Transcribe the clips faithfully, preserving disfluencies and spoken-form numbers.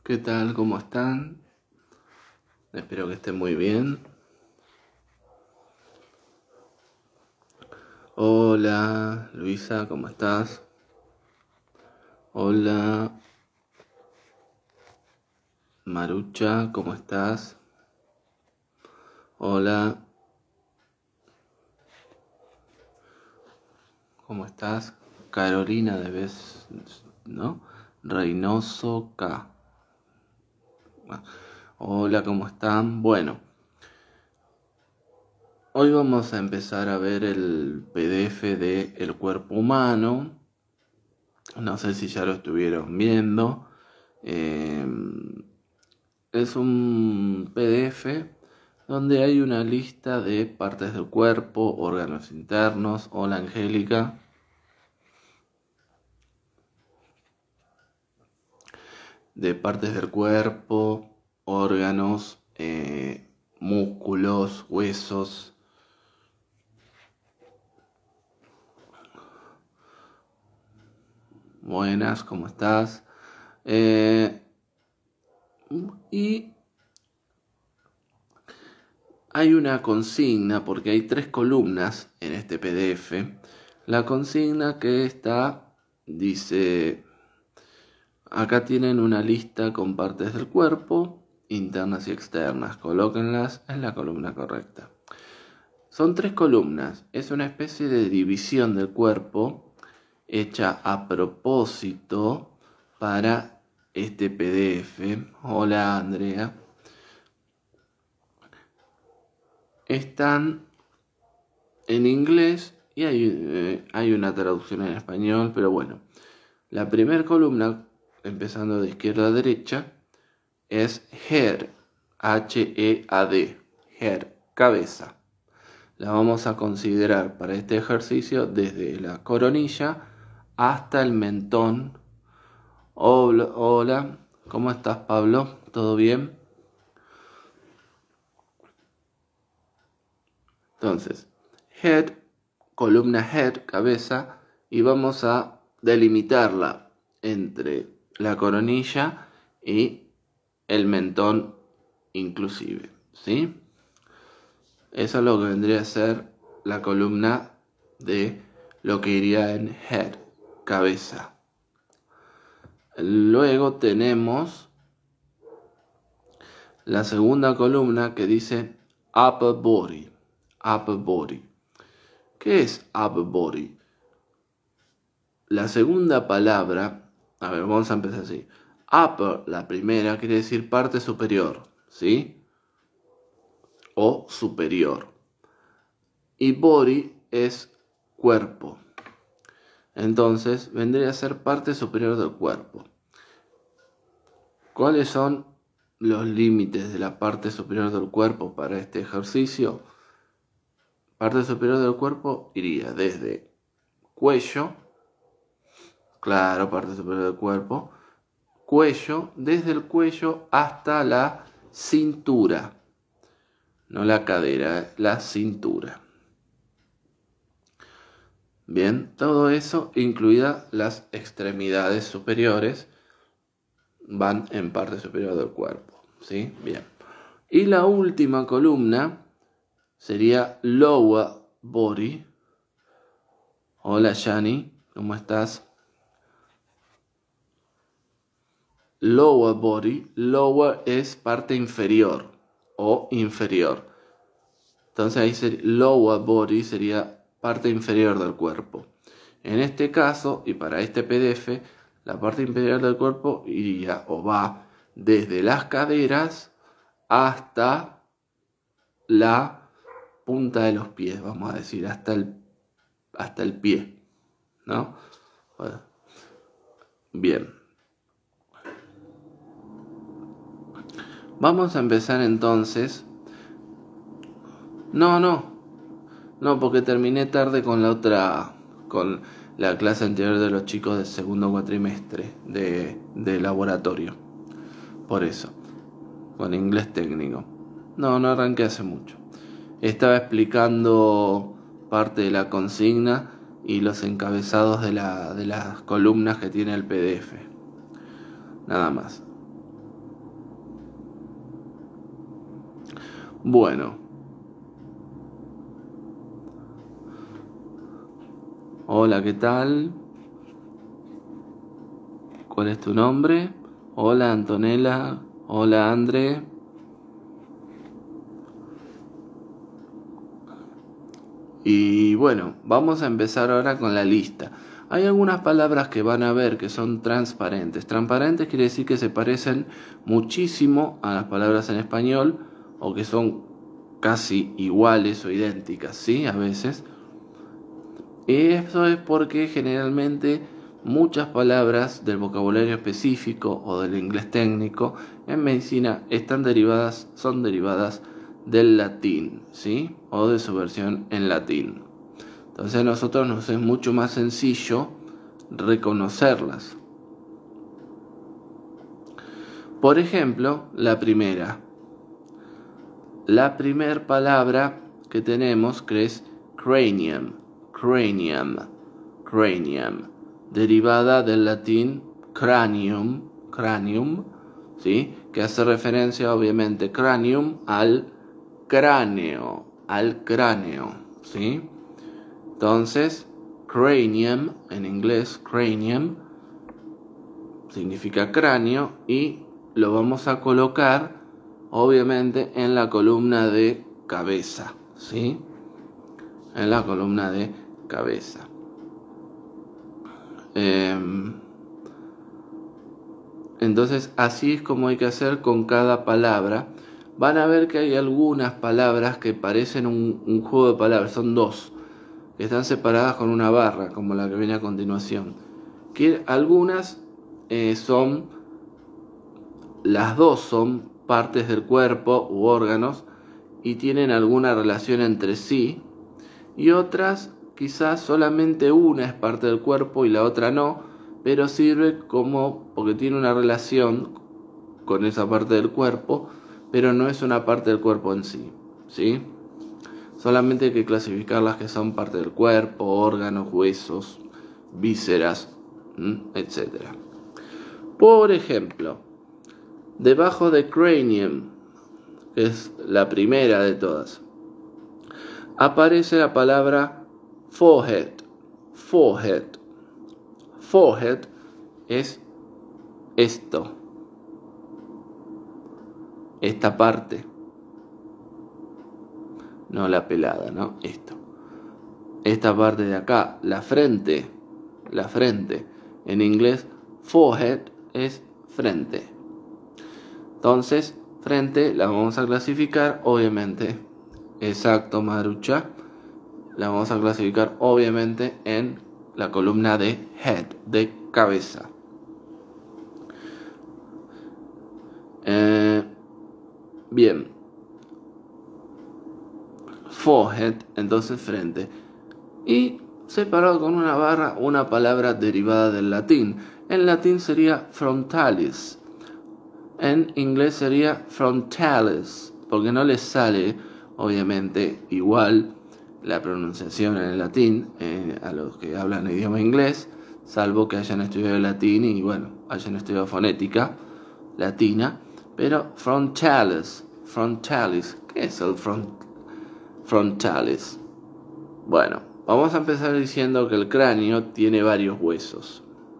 ¿Qué tal? ¿Cómo están? Espero que estén muy bien. Hola, Luisa, ¿cómo estás? Hola, Marucha, ¿cómo estás? Hola, ¿cómo estás? Carolina debes, ¿no? Reynoso K. Hola, ¿cómo están? Bueno, hoy vamos a empezar a ver el P D F de El cuerpo humano. No sé si ya lo estuvieron viendo. Eh, es un P D F donde hay una lista de partes del cuerpo, órganos internos. Hola, Angélica. De partes del cuerpo, órganos, eh, músculos, huesos. Buenas, ¿cómo estás? Eh, y hay una consigna, porque hay tres columnas en este P D F. La consigna que está, dice, acá tienen una lista con partes del cuerpo, internas y externas. Colóquenlas en la columna correcta. Son tres columnas. Es una especie de división del cuerpo hecha a propósito para este P D F. Hola, Andrea. Están en inglés y hay, eh, hay una traducción en español, pero bueno. La primera columna, empezando de izquierda a derecha, es head, H E A D, head, cabeza. La vamos a considerar para este ejercicio desde la coronilla hasta el mentón. Hola, hola, ¿cómo estás, Pablo? ¿Todo bien? Entonces, head, columna head, cabeza, y vamos a delimitarla entre la coronilla y el mentón inclusive, ¿sí? Eso es lo que vendría a ser la columna de lo que iría en head, cabeza. Luego tenemos la segunda columna que dice upper body, upper body. ¿Qué es upper body? La segunda palabra, a ver, vamos a empezar así. Upper, la primera, quiere decir parte superior, ¿sí? O superior. Y body es cuerpo. Entonces, vendría a ser parte superior del cuerpo. ¿Cuáles son los límites de la parte superior del cuerpo para este ejercicio? Parte superior del cuerpo iría desde cuello, claro, parte superior del cuerpo, cuello, desde el cuello hasta la cintura, no la cadera, la cintura. Bien, todo eso, incluidas las extremidades superiores, van en parte superior del cuerpo, ¿sí? Bien. Y la última columna sería lower body. Hola, Yani, ¿cómo estás? Lower body, lower es parte inferior o inferior. Entonces ahí sería, lower body sería parte inferior del cuerpo. En este caso, y para este P D F, la parte inferior del cuerpo iría o va desde las caderas hasta la punta de los pies, vamos a decir, hasta el, hasta el pie, ¿no? Bueno, bien. Vamos a empezar entonces. No, no. No, porque terminé tarde con la otra, con la clase anterior de los chicos del segundo cuatrimestre de, de laboratorio. Por eso, con inglés técnico. No, no arranqué hace mucho. Estaba explicando parte de la consigna y los encabezados de, la, de las columnas que tiene el P D F. Nada más. Bueno. Hola, ¿qué tal? ¿Cuál es tu nombre? Hola, Antonella. Hola, André. Y bueno, vamos a empezar ahora con la lista. Hay algunas palabras que van a ver que son transparentes. Transparentes quiere decir que se parecen muchísimo a las palabras en español o que son casi iguales o idénticas, ¿sí? A veces. Y eso es porque generalmente muchas palabras del vocabulario específico o del inglés técnico en medicina están derivadas, son derivadas del latín, ¿sí? O de su versión en latín. Entonces a nosotros nos es mucho más sencillo reconocerlas. Por ejemplo, la primera. La primera palabra que tenemos que es cranium, cranium, cranium, derivada del latín cranium, cranium, ¿sí? Que hace referencia obviamente cranium al cráneo, al cráneo, ¿sí? Entonces, cranium, en inglés, cranium, significa cráneo y lo vamos a colocar, obviamente, en la columna de cabeza, ¿sí? En la columna de cabeza. Eh, entonces, así es como hay que hacer con cada palabra. Van a ver que hay algunas palabras que parecen un, un juego de palabras, son dos, que están separadas con una barra, como la que viene a continuación. Que algunas eh, son, las dos son partes del cuerpo u órganos y tienen alguna relación entre sí, y otras quizás solamente una es parte del cuerpo y la otra no, pero sirve como, porque tiene una relación con esa parte del cuerpo, pero no es una parte del cuerpo en sí, ¿sí? Solamente hay que clasificar las que son parte del cuerpo, órganos, huesos, vísceras, etcétera. Por ejemplo, debajo de cranium, que es la primera de todas, aparece la palabra forehead. Forehead. Forehead es esto. Esta parte. No la pelada, ¿no? Esto. Esta parte de acá, la frente. La frente. En inglés, forehead es frente. Entonces, frente la vamos a clasificar, obviamente. Exacto, Marucha. La vamos a clasificar, obviamente, en la columna de head, de cabeza. Eh, bien. Forehead, entonces frente. Y separado con una barra, una palabra derivada del latín. En latín sería frontalis. En inglés sería frontalis, porque no les sale, obviamente, igual la pronunciación en el latín eh, a los que hablan idioma inglés, salvo que hayan estudiado latín y, bueno, hayan estudiado fonética latina. Pero frontalis, frontalis, ¿qué es el front, frontalis? Bueno, vamos a empezar diciendo que el cráneo tiene varios huesos.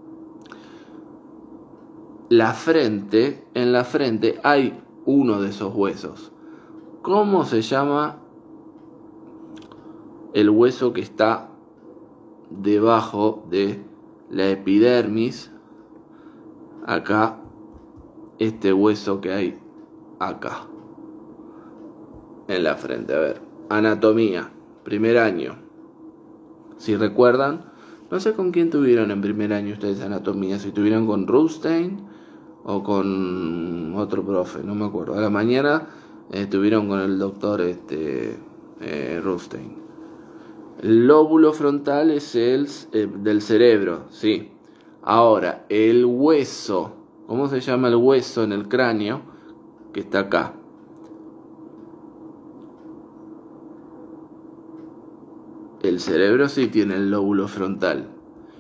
La frente, en la frente hay uno de esos huesos. ¿Cómo se llama el hueso que está debajo de la epidermis? Acá, este hueso que hay acá, en la frente. A ver, anatomía, primer año. Si recuerdan, no sé con quién tuvieron en primer año ustedes anatomía, si tuvieron con Rothstein o con otro profe, no me acuerdo. A la mañana eh, tuvieron con el doctor este, eh, Rothstein. El lóbulo frontal es el eh, del cerebro, sí. Ahora, el hueso, ¿cómo se llama el hueso en el cráneo? Que está acá. El cerebro sí tiene el lóbulo frontal.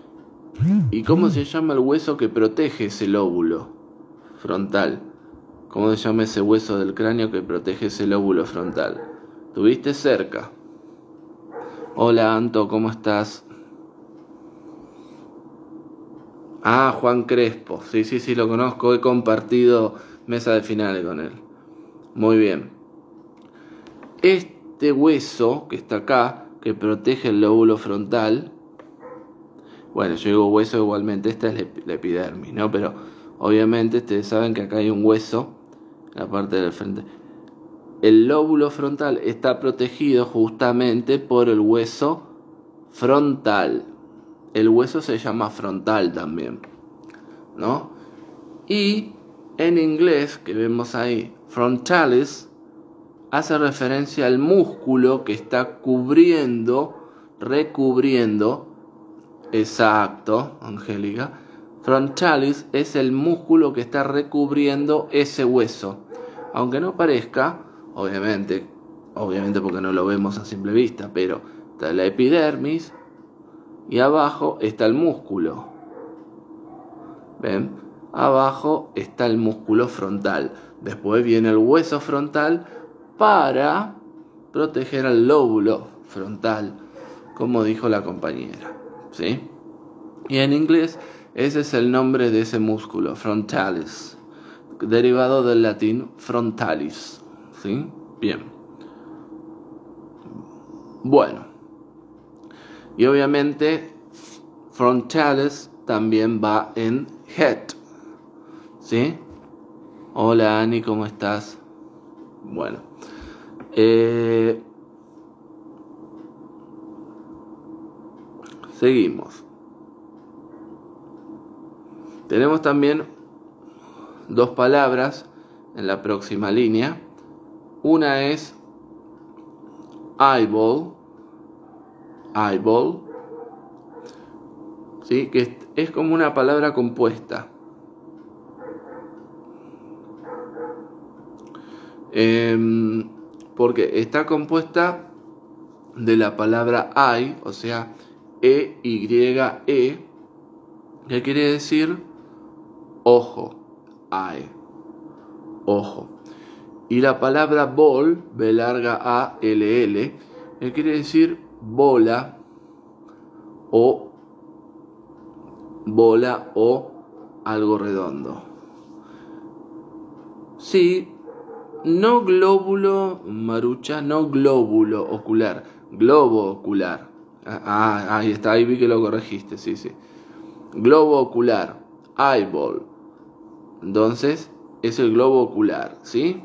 ¿Y cómo se llama el hueso que protege ese lóbulo frontal? ¿Cómo se llama ese hueso del cráneo que protege ese lóbulo frontal? Estuviste cerca. Hola Anto, ¿cómo estás? Ah, Juan Crespo. Sí, sí, sí, lo conozco. He compartido mesa de finales con él. Muy bien. Este hueso que está acá, que protege el lóbulo frontal, bueno, yo digo hueso igualmente, esta es la epidermis, ¿no? Pero obviamente ustedes saben que acá hay un hueso en la parte del frente. El lóbulo frontal está protegido justamente por el hueso frontal. El hueso se llama frontal también, ¿no? Y en inglés, que vemos ahí, frontalis, hace referencia al músculo que está cubriendo, recubriendo, exacto, Angélica, frontalis es el músculo que está recubriendo ese hueso. Aunque no parezca, obviamente, obviamente porque no lo vemos a simple vista, pero está la epidermis y abajo está el músculo. ¿Ven? Abajo está el músculo frontal. Después viene el hueso frontal para proteger al lóbulo frontal, como dijo la compañera, ¿sí? Y en inglés ese es el nombre de ese músculo, frontalis, derivado del latín frontalis, ¿sí? Bien. Bueno. Y obviamente frontalis también va en head, ¿sí? Hola Ani, ¿cómo estás? Bueno. Eh, seguimos. Tenemos también dos palabras en la próxima línea. Una es eyeball, eyeball, ¿sí? Que es, es como una palabra compuesta. Eh, porque está compuesta de la palabra eye, o sea, E Y E, que quiere decir ojo, eye, ojo. Y la palabra ball, B larga A L L, que quiere decir bola o bola o algo redondo. Sí, no glóbulo, Marucha, no glóbulo ocular, globo ocular. Ah, ahí está, ahí vi que lo corregiste, sí, sí. Globo ocular, eyeball. Entonces, es el globo ocular, ¿sí?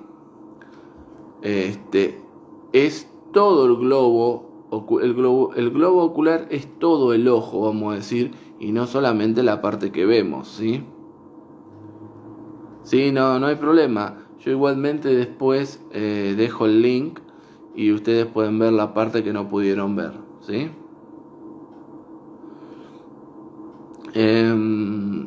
Este, es todo el globo, el globo, el globo ocular es todo el ojo, vamos a decir, y no solamente la parte que vemos, ¿sí? Sí, no, no hay problema. Yo igualmente después eh, dejo el link y ustedes pueden ver la parte que no pudieron ver, ¿sí? Eh,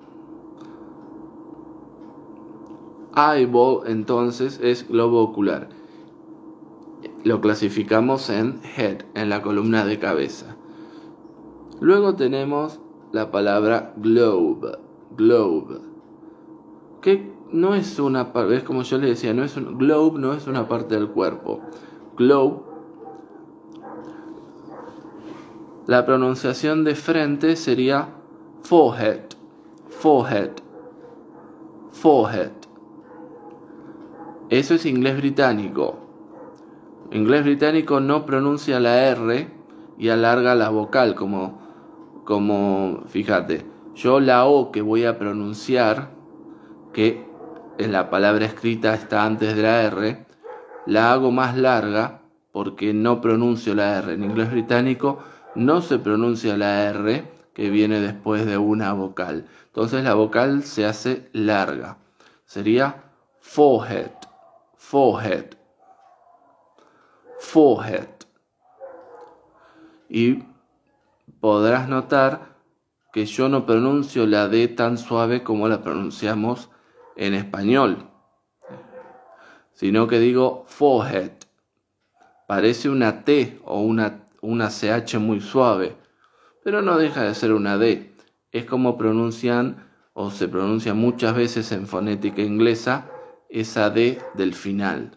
eyeball entonces es globo ocular. Lo clasificamos en head, en la columna de cabeza. Luego tenemos la palabra globe, globe, que no es una parte, es como yo les decía, no es un globe, no es una parte del cuerpo. Globe, la pronunciación de frente sería forehead, forehead, forehead. Eso es inglés británico. Inglés británico no pronuncia la R y alarga la vocal, como, como, fíjate, yo la O que voy a pronunciar, que en la palabra escrita está antes de la R, la hago más larga porque no pronuncio la R. En inglés británico no se pronuncia la R que viene después de una vocal. Entonces la vocal se hace larga. Sería forehead, forehead, forehead. Y podrás notar que yo no pronuncio la D tan suave como la pronunciamos en español, sino que digo forehead. Parece una T o una, una C H muy suave, pero no deja de ser una D. Es como pronuncian o se pronuncia muchas veces en fonética inglesa esa D del final.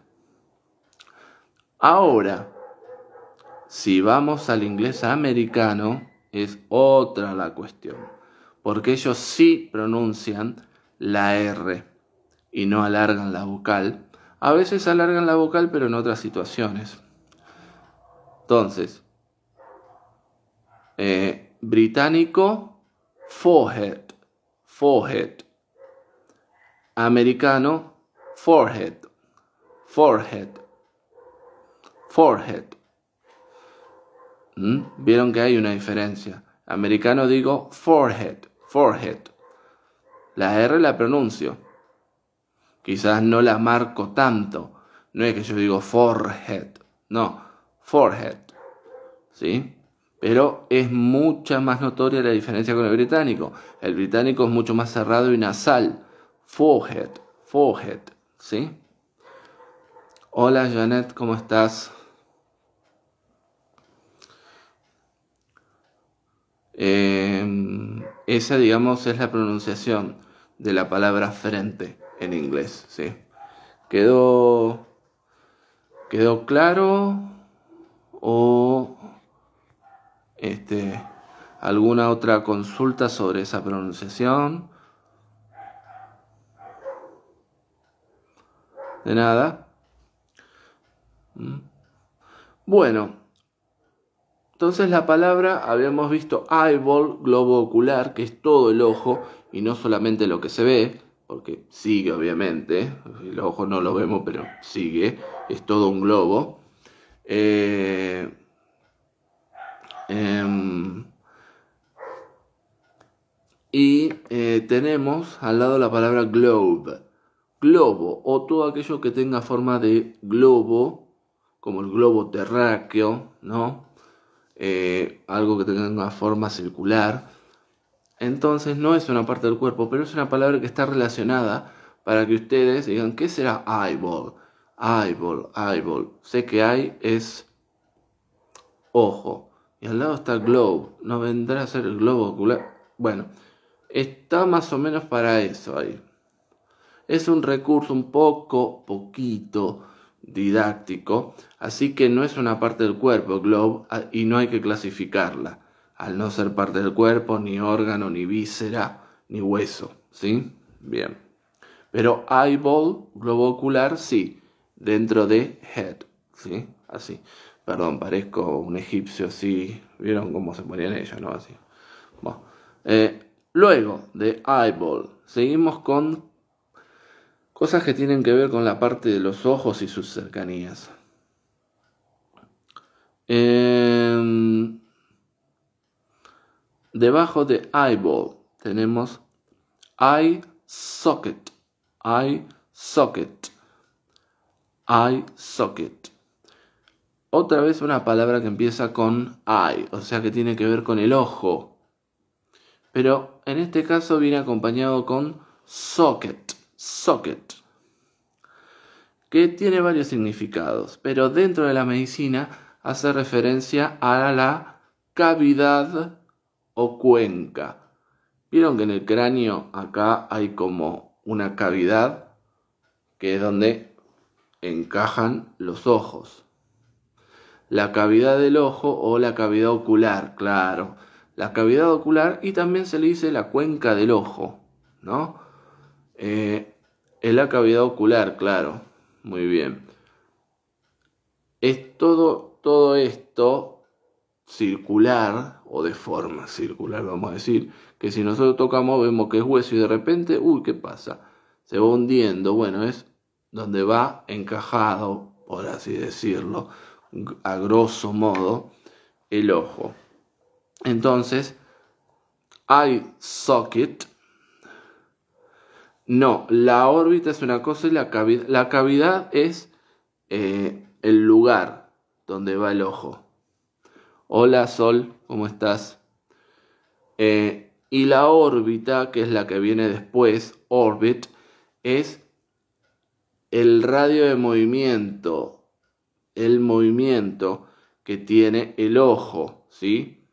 Ahora, si vamos al inglés americano, es otra la cuestión, porque ellos sí pronuncian la R y no alargan la vocal. A veces alargan la vocal, pero en otras situaciones. Entonces, eh, británico, forehead, forehead. Americano, forehead, forehead, forehead. ¿Mm? Vieron que hay una diferencia. Americano digo forehead, forehead. La R la pronuncio. Quizás no la marco tanto. No es que yo digo forehead, no, forehead. ¿Sí? Pero es mucha más notoria la diferencia con el británico. El británico es mucho más cerrado y nasal. Forehead, forehead, ¿sí? Hola Janet, ¿cómo estás? Eh, esa, digamos, es la pronunciación de la palabra frente en inglés, ¿sí? ¿Quedó, quedó claro? ¿O este, alguna otra consulta sobre esa pronunciación? ¿De nada? Bueno, entonces la palabra, habíamos visto eyeball, globo ocular, que es todo el ojo y no solamente lo que se ve, porque sigue obviamente, el ojo no lo vemos pero sigue, es todo un globo. Eh, eh, y eh, tenemos al lado la palabra globe, globo o todo aquello que tenga forma de globo, como el globo terráqueo, ¿no? Eh, algo que tenga una forma circular. Entonces no es una parte del cuerpo, pero es una palabra que está relacionada para que ustedes digan, ¿qué será eyeball? Eyeball, eyeball. Sé que eye es ojo. Y al lado está globe. ¿No vendrá a ser el globo ocular? Bueno, está más o menos para eso ahí. Es un recurso un poco, poquito didáctico, así que no es una parte del cuerpo, globe, y no hay que clasificarla, al no ser parte del cuerpo, ni órgano, ni víscera, ni hueso, ¿sí? Bien. Pero eyeball, globo ocular, sí, dentro de head, ¿sí? Así. Perdón, parezco un egipcio así. ¿Vieron cómo se ponían ellos, no? Así. Bueno. Eh, luego de eyeball, seguimos con cosas que tienen que ver con la parte de los ojos y sus cercanías. Eh, debajo de eyeball tenemos eye socket, eye socket, eye socket. Otra vez una palabra que empieza con eye, o sea que tiene que ver con el ojo. Pero en este caso viene acompañado con socket, socket, que tiene varios significados, pero dentro de la medicina hace referencia a la cavidad o cuenca. Vieron que en el cráneo acá hay como una cavidad que es donde encajan los ojos. La cavidad del ojo o la cavidad ocular, claro. La cavidad ocular, y también se le dice la cuenca del ojo, ¿no? Eh, es la cavidad ocular, claro. Muy bien. Es todo, todo esto circular, o de forma circular, vamos a decir, que si nosotros tocamos vemos que es hueso y de repente, uy, ¿qué pasa? Se va hundiendo. Bueno, es donde va encajado, por así decirlo, a grosso modo, el ojo. Entonces, eye socket. No, la órbita es una cosa y la cavidad, la cavidad es eh, el lugar donde va el ojo. Hola Sol, ¿cómo estás? Eh, y la órbita, que es la que viene después, orbit, es el radio de movimiento, el movimiento que tiene el ojo, ¿sí?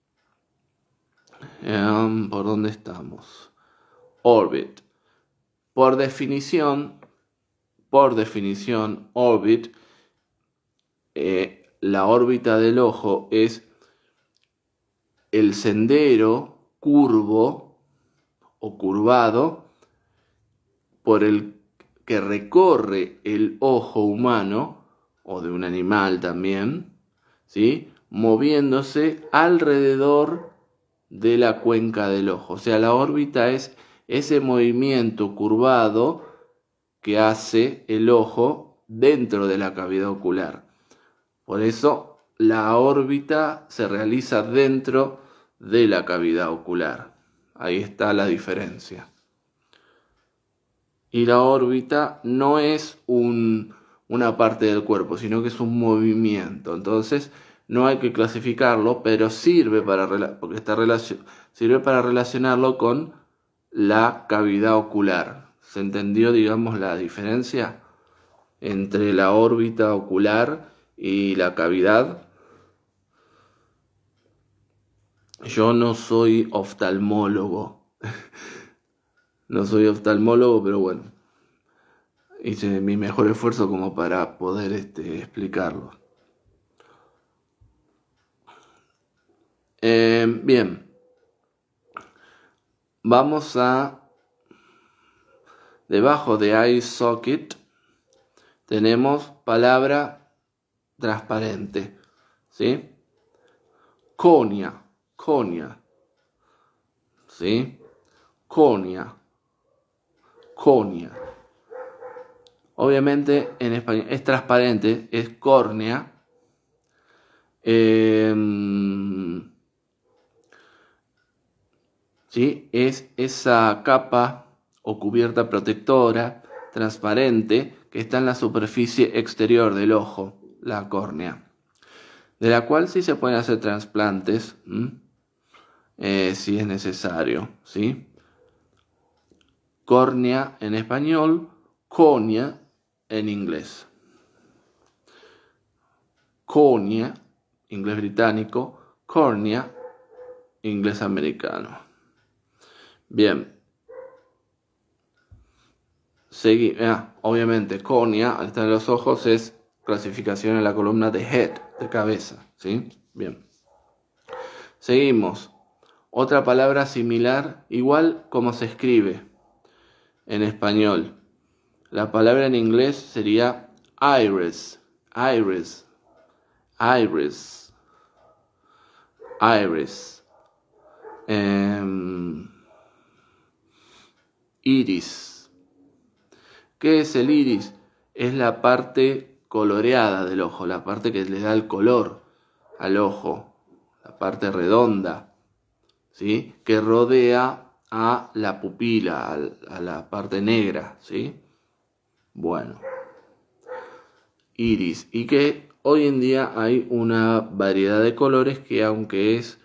Um, ¿Por dónde estamos? Orbit. Por definición, por definición, orbit, eh, la órbita del ojo es el sendero curvo o curvado por el que recorre el ojo humano o de un animal también, ¿sí?, moviéndose alrededor de la cuenca del ojo. O sea, la órbita es ese movimiento curvado que hace el ojo dentro de la cavidad ocular. Por eso la órbita se realiza dentro de la cavidad ocular. Ahí está la diferencia. Y la órbita no es un, una parte del cuerpo, sino que es un movimiento. Entonces no hay que clasificarlo, pero sirve para, porque está relacion, sirve para relacionarlo con la cavidad ocular. ¿Se entendió, digamos, la diferencia entre la órbita ocular y la cavidad? Yo no soy oftalmólogo. No soy oftalmólogo, pero bueno, hice mi mejor esfuerzo como para poder este, explicarlo. Eh, bien, vamos a, debajo de eye socket tenemos palabra transparente, ¿sí? Córnea, córnea, ¿sí? Córnea, córnea. Obviamente en español es transparente, es córnea. Eh, ¿sí? Es esa capa o cubierta protectora transparente que está en la superficie exterior del ojo, la córnea, de la cual sí se pueden hacer trasplantes eh, si es necesario, ¿sí? Córnea en español, córnea en inglés. Córnea, inglés británico, córnea, inglés americano. Bien. Segui ah, obviamente, córnea, al estar en los ojos, es clasificación en la columna de head, de cabeza, ¿sí? Bien. Seguimos. Otra palabra similar, igual como se escribe en español. La palabra en inglés sería iris, iris, iris, iris, um, iris. ¿Qué es el iris? Es la parte coloreada del ojo, la parte que le da el color al ojo, la parte redonda, ¿sí?, que rodea a la pupila, a la parte negra, ¿sí? Bueno, iris, y que hoy en día hay una variedad de colores que, aunque es,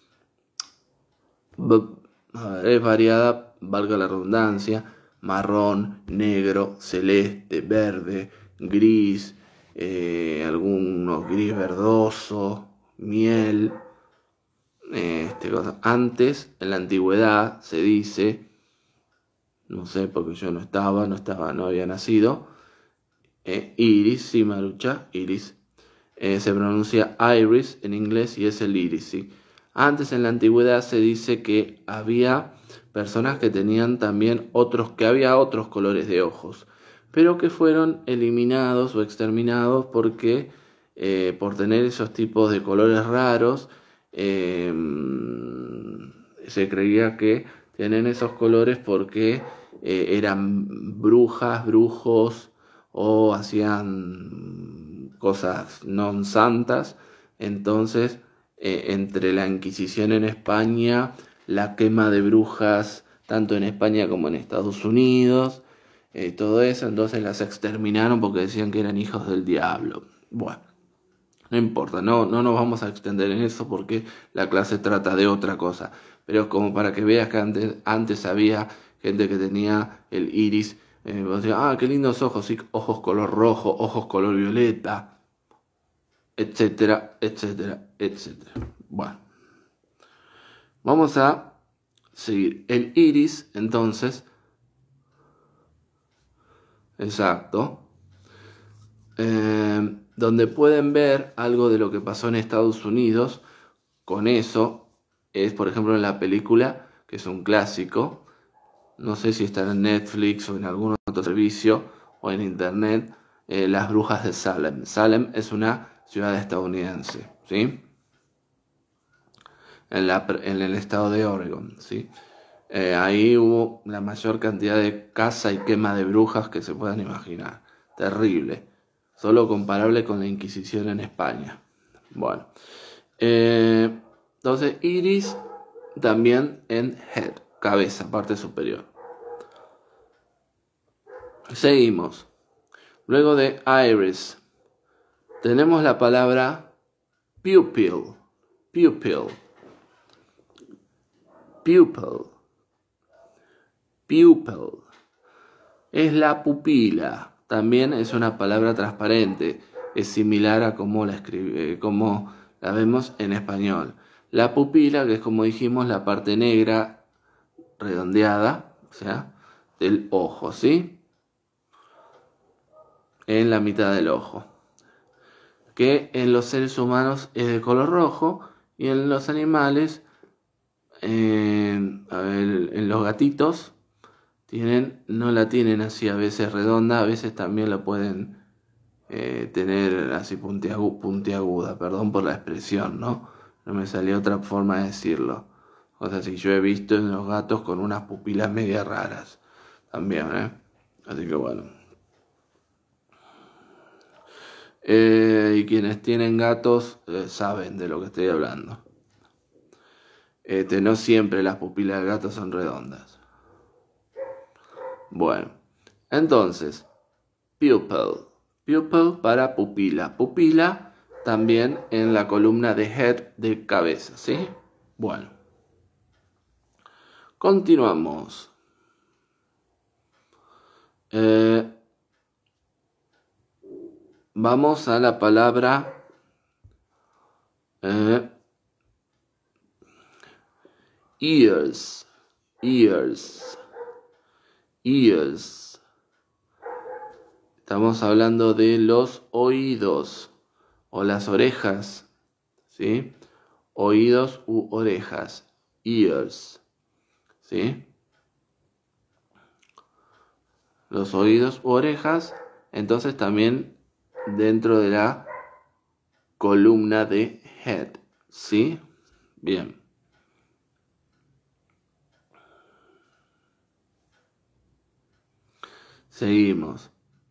es variada, valga la redundancia, marrón, negro, celeste, verde, gris, eh, algunos gris verdoso, miel. Este, cosa. Antes, en la antigüedad, se dice, no sé porque yo no estaba, no estaba, no había nacido, eh, iris, sí, Marucha, iris, eh, se pronuncia iris en inglés y es el iris, ¿sí? Antes, en la antigüedad, se dice que había personas que tenían también otros, que había otros colores de ojos, pero que fueron eliminados o exterminados porque eh, por tener esos tipos de colores raros, eh, se creía que tenían esos colores porque eh, eran brujas, brujos o hacían cosas no santas. Entonces, eh, entre la Inquisición en España, la quema de brujas tanto en España como en Estados Unidos, eh, todo eso, entonces las exterminaron porque decían que eran hijos del diablo. Bueno, no importa, no, no nos vamos a extender en eso porque la clase trata de otra cosa, pero como para que veas que antes, antes había gente que tenía el iris, eh, decía, ah, qué lindos ojos, sí, ojos color rojo, ojos color violeta, etcétera, etcétera, etcétera. Bueno, vamos a seguir. El iris, entonces, exacto, eh, donde pueden ver algo de lo que pasó en Estados Unidos con eso, es por ejemplo en la película, que es un clásico, no sé si está en Netflix o en algún otro servicio o en internet, eh, Las Brujas de Salem. Salem es una ciudad estadounidense, ¿sí? En, la, en el estado de Oregon, ¿sí? Eh, ahí hubo la mayor cantidad de caza y quema de brujas que se puedan imaginar. Terrible. Solo comparable con la Inquisición en España. Bueno. Eh, entonces, iris también en head, cabeza, parte superior. Seguimos. Luego de iris, tenemos la palabra pupil. Pupil. Pupil. Pupil. Es la pupila. También es una palabra transparente. Es similar a cómo la, escribe, como la vemos en español. La pupila, que es como dijimos, la parte negra redondeada, o sea, del ojo, ¿sí? En la mitad del ojo. Que en los seres humanos es de color rojo y en los animales, eh, a ver, en los gatitos, tienen, no la tienen así a veces redonda, a veces también la pueden eh, tener así puntiagu, puntiaguda, perdón por la expresión, ¿no? No me salió otra forma de decirlo. O sea, si yo he visto en los gatos con unas pupilas media raras, también, ¿eh? Así que bueno. Eh, y quienes tienen gatos eh, saben de lo que estoy hablando. Este, no siempre las pupilas del gato son redondas. Bueno, entonces, pupil. Pupil para pupila. Pupila también en la columna de head de cabeza, ¿sí? Bueno. Continuamos. Eh, vamos a la palabra eh, ears. Ears. Ears. Estamos hablando de los oídos o las orejas, ¿sí? Oídos u orejas. Ears, ¿sí? Los oídos u orejas, entonces también dentro de la columna de head, ¿sí? Bien. Seguimos.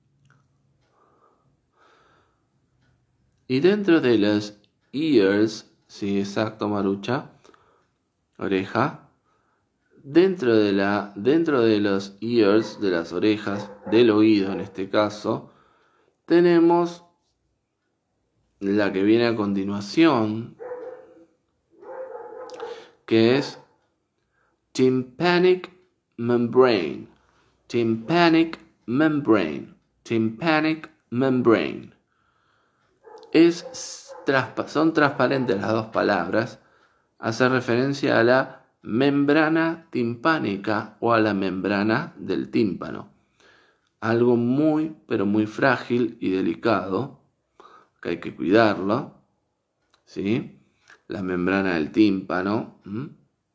Y dentro de las ears, sí, exacto, Marucha, oreja. Dentro de, la, dentro de los ears, de las orejas, del oído en este caso, tenemos la que viene a continuación, que es tympanic membrane. Tympanic membrane. Tympanic membrane. Es, son transparentes las dos palabras. Hace referencia a la membrana timpánica o a la membrana del tímpano. Algo muy, pero muy frágil y delicado, que hay que cuidarlo, ¿sí? La membrana del tímpano, ¿m?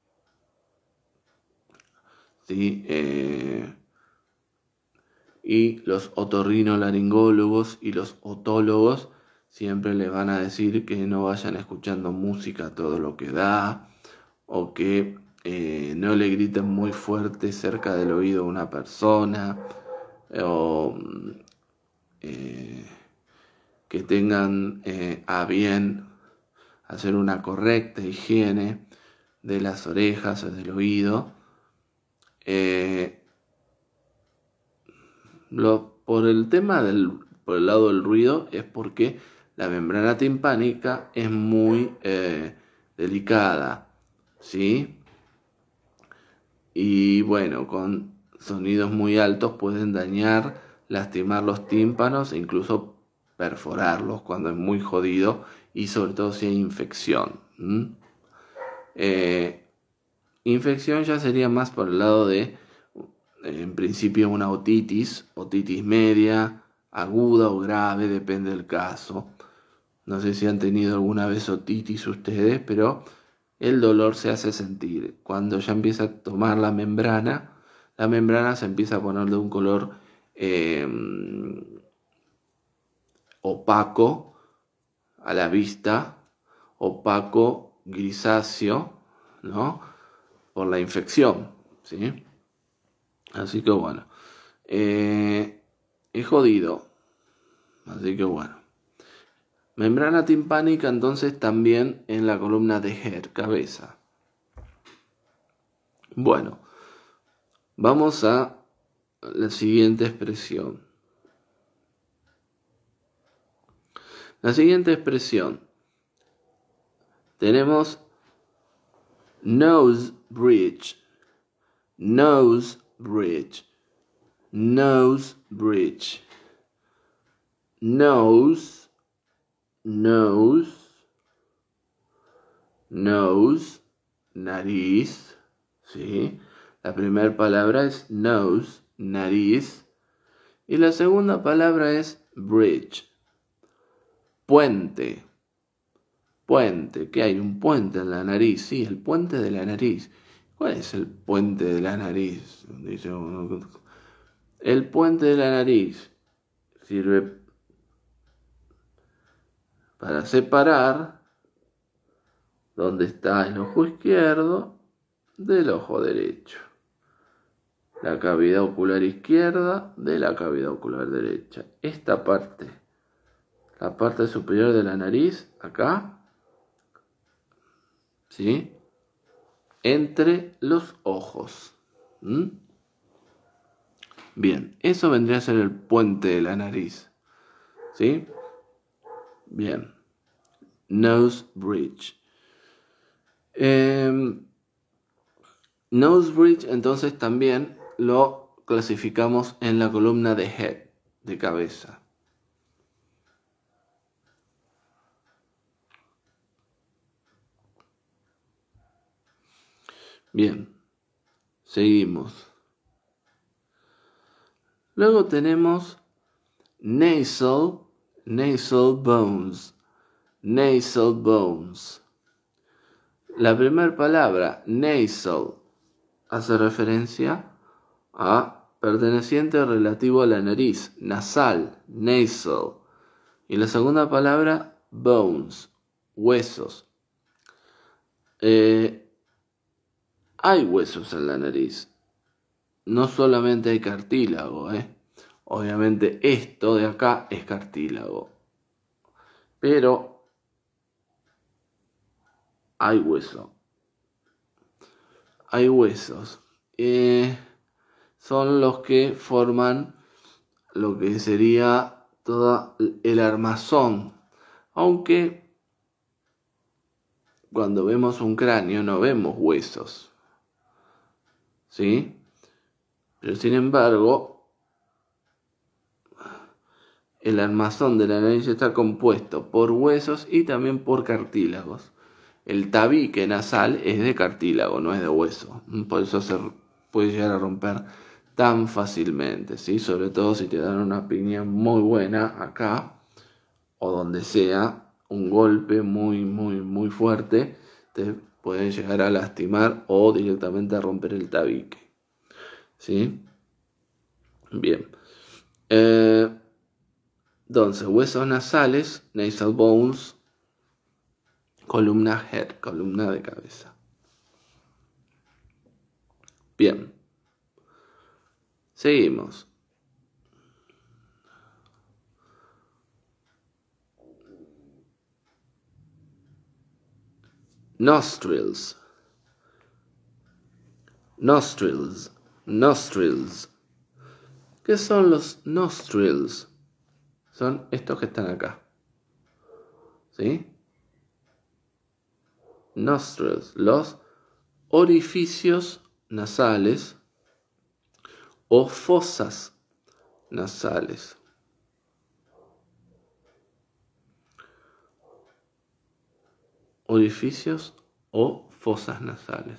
¿Sí? Eh, y los otorrinolaringólogos y los otólogos siempre le van a decir que no vayan escuchando música a todo lo que da, o que eh, no le griten muy fuerte cerca del oído a una persona, o eh, que tengan eh, a bien hacer una correcta higiene de las orejas o del oído. Eh, lo, por el tema del, por el lado del ruido, es porque la membrana timpánica es muy eh, delicada, ¿sí? Y bueno, con sonidos muy altos pueden dañar, lastimar los tímpanos e incluso perforarlos cuando es muy jodido y sobre todo si hay infección. ¿Mm? Eh, infección ya sería más por el lado de, en principio, una otitis, otitis media, aguda o grave, depende del caso. No sé si han tenido alguna vez otitis ustedes, pero el dolor se hace sentir. Cuando ya empieza a tomar la membrana, la membrana se empieza a poner de un color eh, opaco a la vista, opaco, grisáceo, ¿no? Por la infección, ¿sí? Así que bueno, eh, es jodido. Así que bueno. Membrana timpánica entonces también en la columna de head, cabeza. Bueno, vamos a la siguiente expresión. La siguiente expresión. Tenemos nose bridge, nose bridge, nose bridge, nose, nose, nose, nariz, ¿sí? La primera palabra es nose, nariz, y la segunda palabra es bridge, puente. Puente, ¿qué hay? Un puente en la nariz, sí, el puente de la nariz. ¿Cuál es el puente de la nariz? Dice uno. El puente de la nariz sirve para separar dónde está el ojo izquierdo del ojo derecho. La cavidad ocular izquierda de la cavidad ocular derecha. Esta parte, la parte superior de la nariz, acá, ¿sí? Entre los ojos. ¿Mm? Bien, eso vendría a ser el puente de la nariz. ¿Sí? Bien. Nose bridge. Eh, nose bridge entonces también lo clasificamos en la columna de head, de cabeza. Bien, seguimos. Luego tenemos nasal, nasal bones, nasal bones. La primera palabra, nasal, hace referencia a perteneciente relativo a la nariz, nasal, nasal. Y la segunda palabra, bones, huesos. Eh, hay huesos en la nariz. No solamente hay cartílago, ¿eh? Obviamente esto de acá es cartílago. Pero hay hueso. Hay huesos. Eh, son los que forman lo que sería todo el armazón. Aunque cuando vemos un cráneo no vemos huesos. ¿Sí? Pero sin embargo, el armazón de la nariz está compuesto por huesos y también por cartílagos. El tabique nasal es de cartílago, no es de hueso. Por eso se puede llegar a romper tan fácilmente, ¿sí? Sobre todo si te dan una piña muy buena acá o donde sea, un golpe muy, muy, muy fuerte, te pueden llegar a lastimar o directamente a romper el tabique. ¿Sí? Bien. Eh, entonces, huesos nasales, nasal bones, columna head, columna de cabeza. Bien. Seguimos. Nostrils. Nostrils. Nostrils. ¿Qué son los nostrils? Son estos que están acá. ¿Sí? Nostrils. Los orificios nasales o fosas nasales. Orificios o fosas nasales.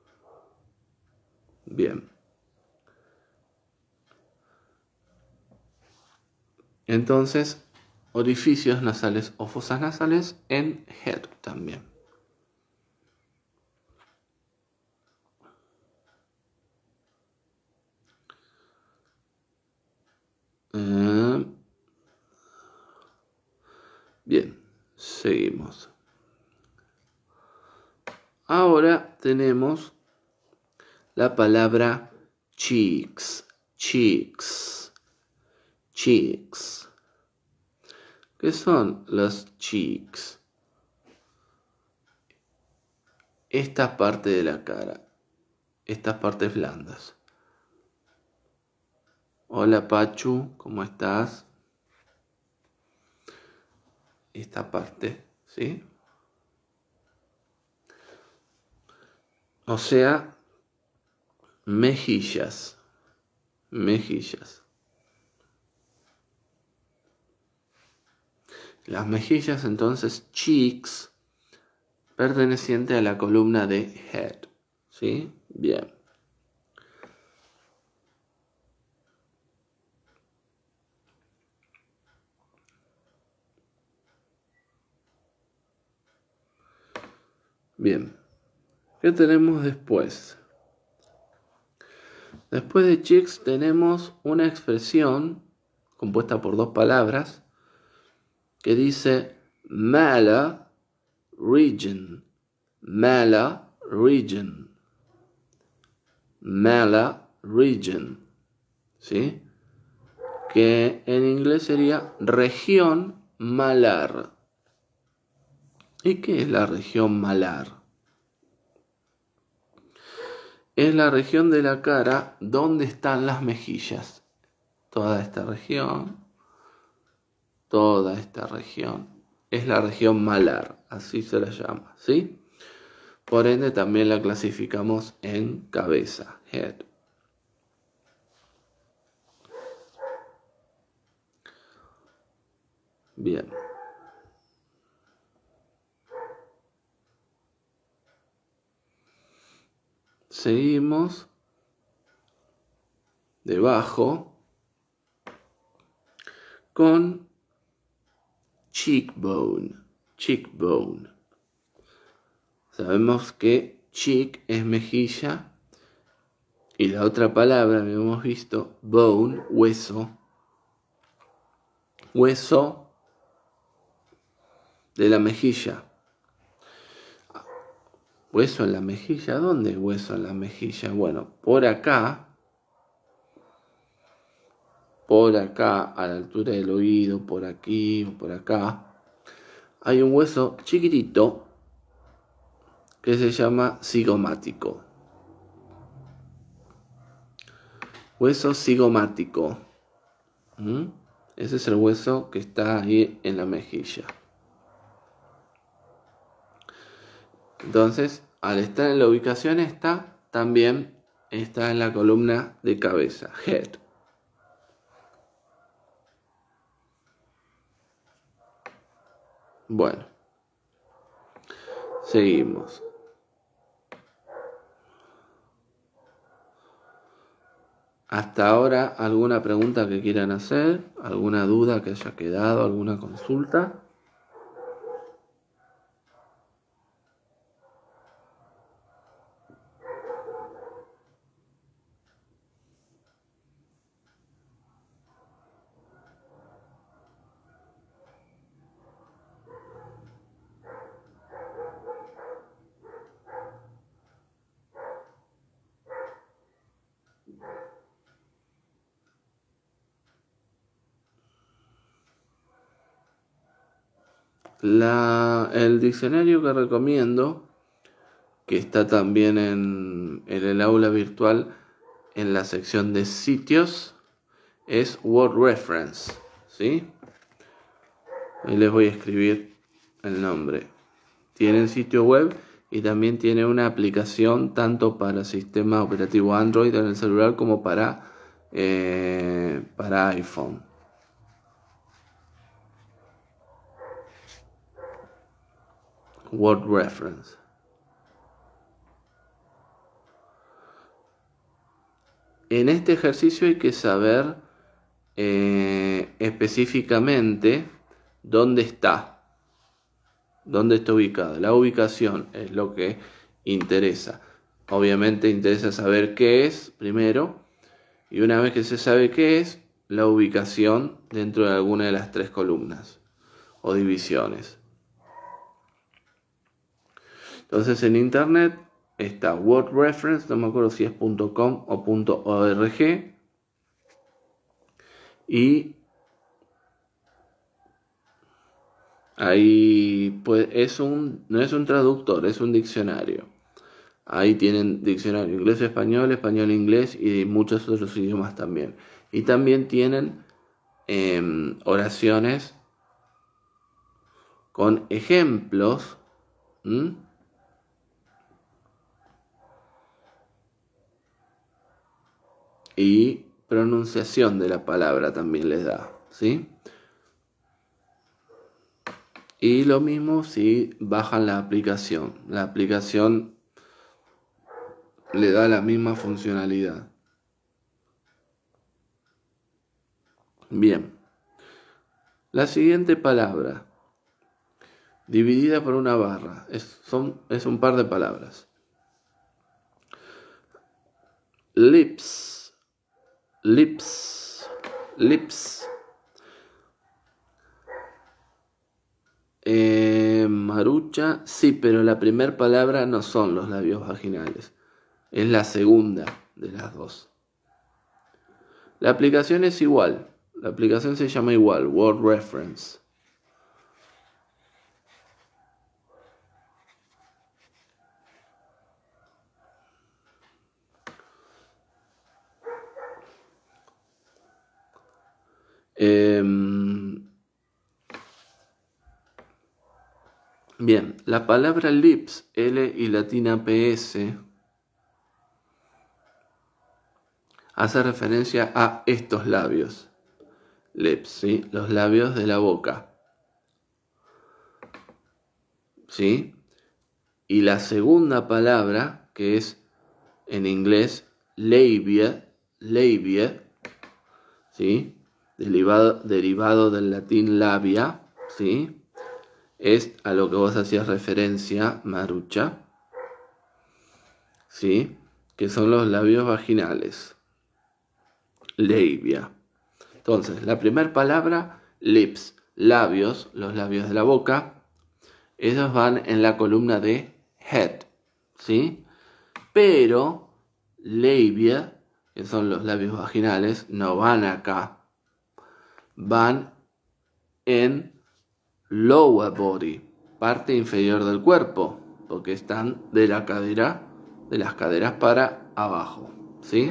Bien. Entonces, orificios nasales o fosas nasales en head también. Uh, bien, seguimos. Ahora tenemos la palabra cheeks, cheeks, cheeks. ¿Qué son los cheeks? Esta parte de la cara, estas partes blandas. Hola Pachu, ¿cómo estás? Esta parte, ¿sí? O sea, mejillas, mejillas. Las mejillas, entonces, cheeks, perteneciente a la columna de head, ¿sí? Bien. Bien. ¿Qué tenemos después? Después de cheeks tenemos una expresión compuesta por dos palabras que dice mala region, mala region, mala region, ¿sí? Que en inglés sería región malar. ¿Y qué es la región malar? Es la región de la cara donde están las mejillas. Toda esta región, toda esta región, es la región malar, así se la llama, ¿sí? Por ende también la clasificamos en cabeza, head. Bien. Seguimos debajo con cheekbone, cheekbone. Sabemos que cheek es mejilla y la otra palabra que hemos visto, bone, hueso, hueso de la mejilla. ¿Hueso en la mejilla? ¿Dónde es hueso en la mejilla? Bueno, por acá, por acá, a la altura del oído, por aquí o por acá, hay un hueso chiquitito que se llama cigomático. Hueso cigomático. ¿Mm? Ese es el hueso que está ahí en la mejilla. Entonces, al estar en la ubicación esta, también está en la columna de cabeza, head. Bueno, seguimos. Hasta ahora, ¿alguna pregunta que quieran hacer? ¿Alguna duda que haya quedado? ¿Alguna consulta? La, el diccionario que recomiendo, que está también en, en el aula virtual, en la sección de sitios, es Word Reference, ¿sí? Ahí les voy a escribir el nombre. Tienen sitio web y también tiene una aplicación tanto para sistema operativo Android en el celular como para, eh, para iPhone. Word Reference. En este ejercicio hay que saber eh, específicamente dónde está, dónde está ubicado. La ubicación es lo que interesa. Obviamente interesa saber qué es primero, y una vez que se sabe qué es, la ubicación dentro de alguna de las tres columnas o divisiones. Entonces en internet está Word Reference, no me acuerdo si es .com o .org, y ahí pues es un, no es un traductor, es un diccionario. Ahí tienen diccionario inglés-español, español-inglés y muchos otros idiomas también. Y también tienen eh, oraciones con ejemplos. ¿Mm? Y pronunciación de la palabra también les da, ¿sí? Y lo mismo si bajan la aplicación. La aplicación le da la misma funcionalidad. Bien. La siguiente palabra, dividida por una barra, es, son, es un par de palabras. Lips, lips, lips. Eh, Marucha, sí, pero la primera palabra no son los labios vaginales. Es la segunda de las dos. La aplicación es igual. La aplicación se llama igual, Word Reference. Eh, bien, la palabra lips, L y latina P S, hace referencia a estos labios. Lips, ¿sí? Los labios de la boca. ¿Sí? Y la segunda palabra, que es en inglés labia, labia, ¿sí? Derivado, derivado del latín labia, ¿sí? Es a lo que vos hacías referencia, Marucha, ¿sí? Que son los labios vaginales. Labia. Entonces, la primera palabra, lips, labios, los labios de la boca, esos van en la columna de head, ¿sí? Pero labia, que son los labios vaginales, no van acá. Van en lower body, parte inferior del cuerpo, porque están de la cadera, de las caderas para abajo, ¿sí?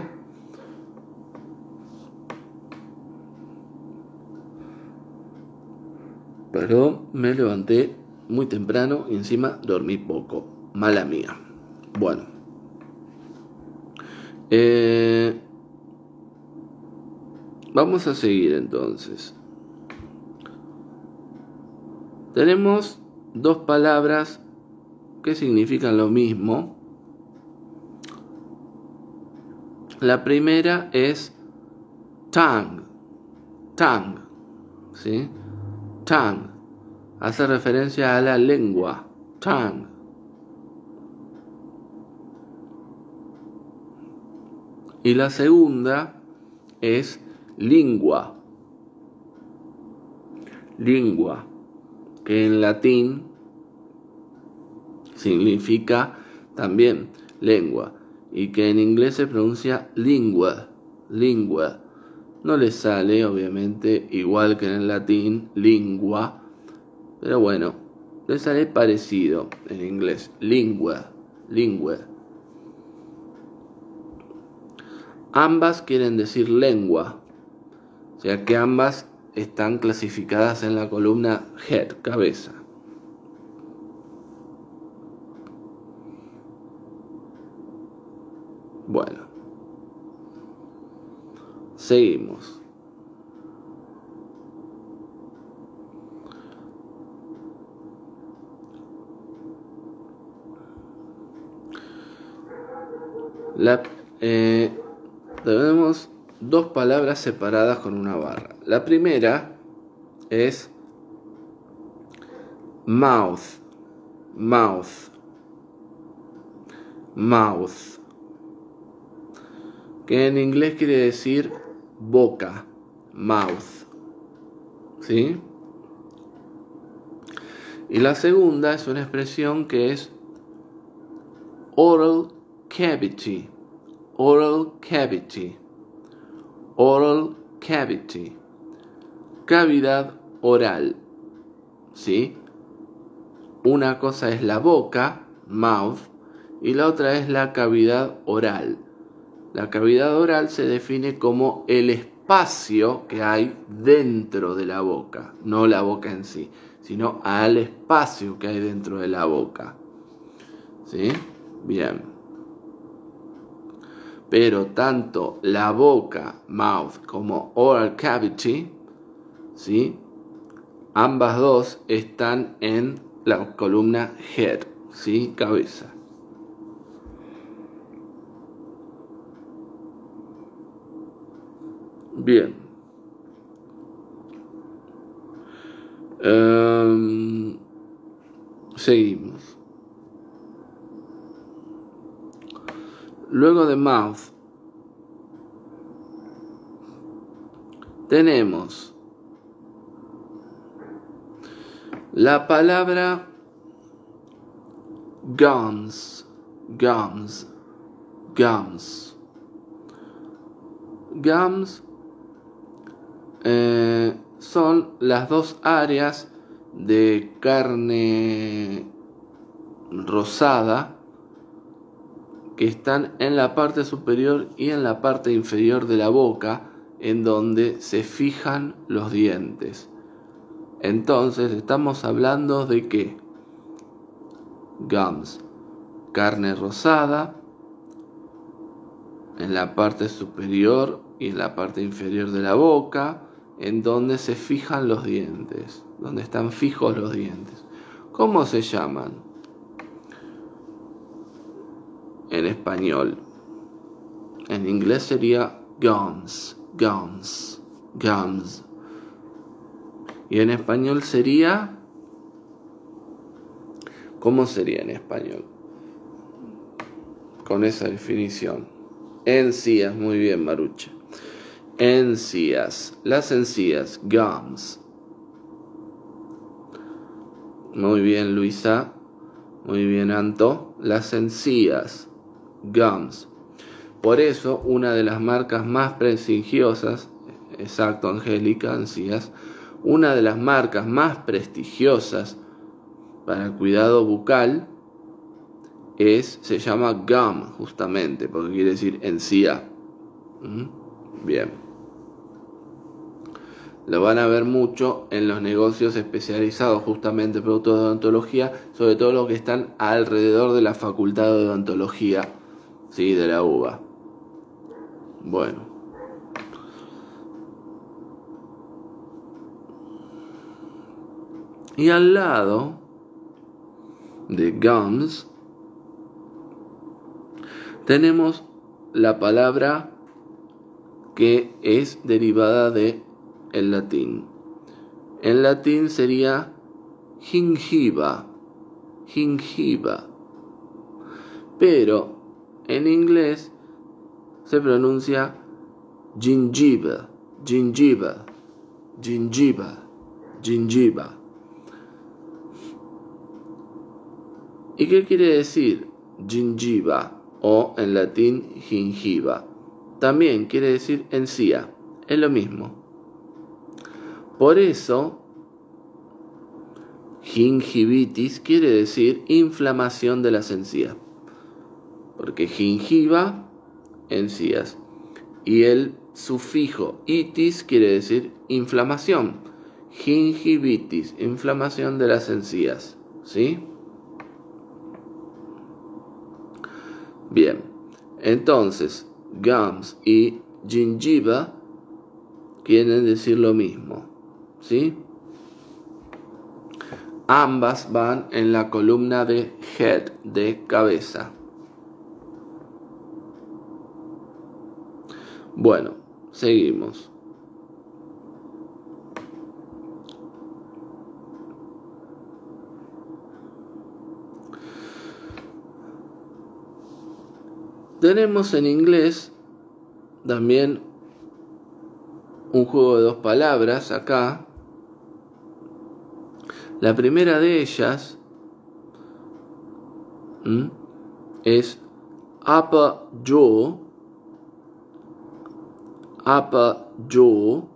Pero me levanté muy temprano y encima dormí poco. Mala mía. Bueno. Eh, vamos a seguir entonces. Tenemos dos palabras que significan lo mismo. La primera es tongue. Tongue. ¿Sí? Tongue. Hace referencia a la lengua. Tongue. Y la segunda es lingua. Lingua, que en latín significa también lengua, y que en inglés se pronuncia lingua. Lingua. No le sale, obviamente, igual que en el latín, lingua, pero bueno, le sale parecido en inglés. Lingua. Lingua. Ambas quieren decir lengua, o sea que ambas están clasificadas en la columna head, cabeza. Bueno, seguimos. La, eh, tenemos dos palabras separadas con una barra. La primera es mouth, mouth, mouth, que en inglés quiere decir boca, mouth, ¿sí? Y la segunda es una expresión que es oral cavity, oral cavity, oral cavity, cavidad oral, ¿sí? Una cosa es la boca, mouth, y la otra es la cavidad oral. La cavidad oral se define como el espacio que hay dentro de la boca, no la boca en sí, sino al espacio que hay dentro de la boca. ¿Sí? Bien. Pero tanto la boca, mouth, como oral cavity, ¿sí? Ambas dos están en la columna head, ¿sí? Cabeza. Bien. Um, seguimos. Luego de mouth tenemos la palabra gums, gums, gums. Gums eh, son las dos áreas de carne rosada que están en la parte superior y en la parte inferior de la boca, en donde se fijan los dientes. Entonces estamos hablando de que gums, carne rosada en la parte superior y en la parte inferior de la boca, en donde se fijan los dientes, donde están fijos los dientes. ¿Cómo se llaman en español? En inglés sería gums, gums, gums. Y en español sería, ¿cómo sería en español? Con esa definición. Encías, muy bien, Marucha. Encías, las encías, gums. Muy bien, Luisa. Muy bien, Anto. Las encías, gums. Por eso, una de las marcas más prestigiosas, exacto, Angélica, encías, una de las marcas más prestigiosas para el cuidado bucal es, se llama gum, justamente, porque quiere decir encía. ¿Mm? Bien. Lo van a ver mucho en los negocios especializados, justamente productos de odontología, sobre todo los que están alrededor de la facultad de odontología, ¿sí? De la U B A. Bueno. Y al lado de gums tenemos la palabra que es derivada de el latín. En latín sería gingiva, gingiva. Pero en inglés se pronuncia gingiva, gingiva, gingiva, gingiva. ¿Y qué quiere decir gingiva o en latín gingiva? También quiere decir encía, es lo mismo. Por eso, gingivitis quiere decir inflamación de las encías. Porque gingiva, encías. Y el sufijo itis quiere decir inflamación. Gingivitis, inflamación de las encías. ¿Sí? Bien. Entonces, gums y gingiva quieren decir lo mismo. ¿Sí? Ambas van en la columna de head, de cabeza. Bueno, seguimos. Tenemos en inglés también un juego de dos palabras acá. La primera de ellas ¿m? es upper jaw, upper jaw.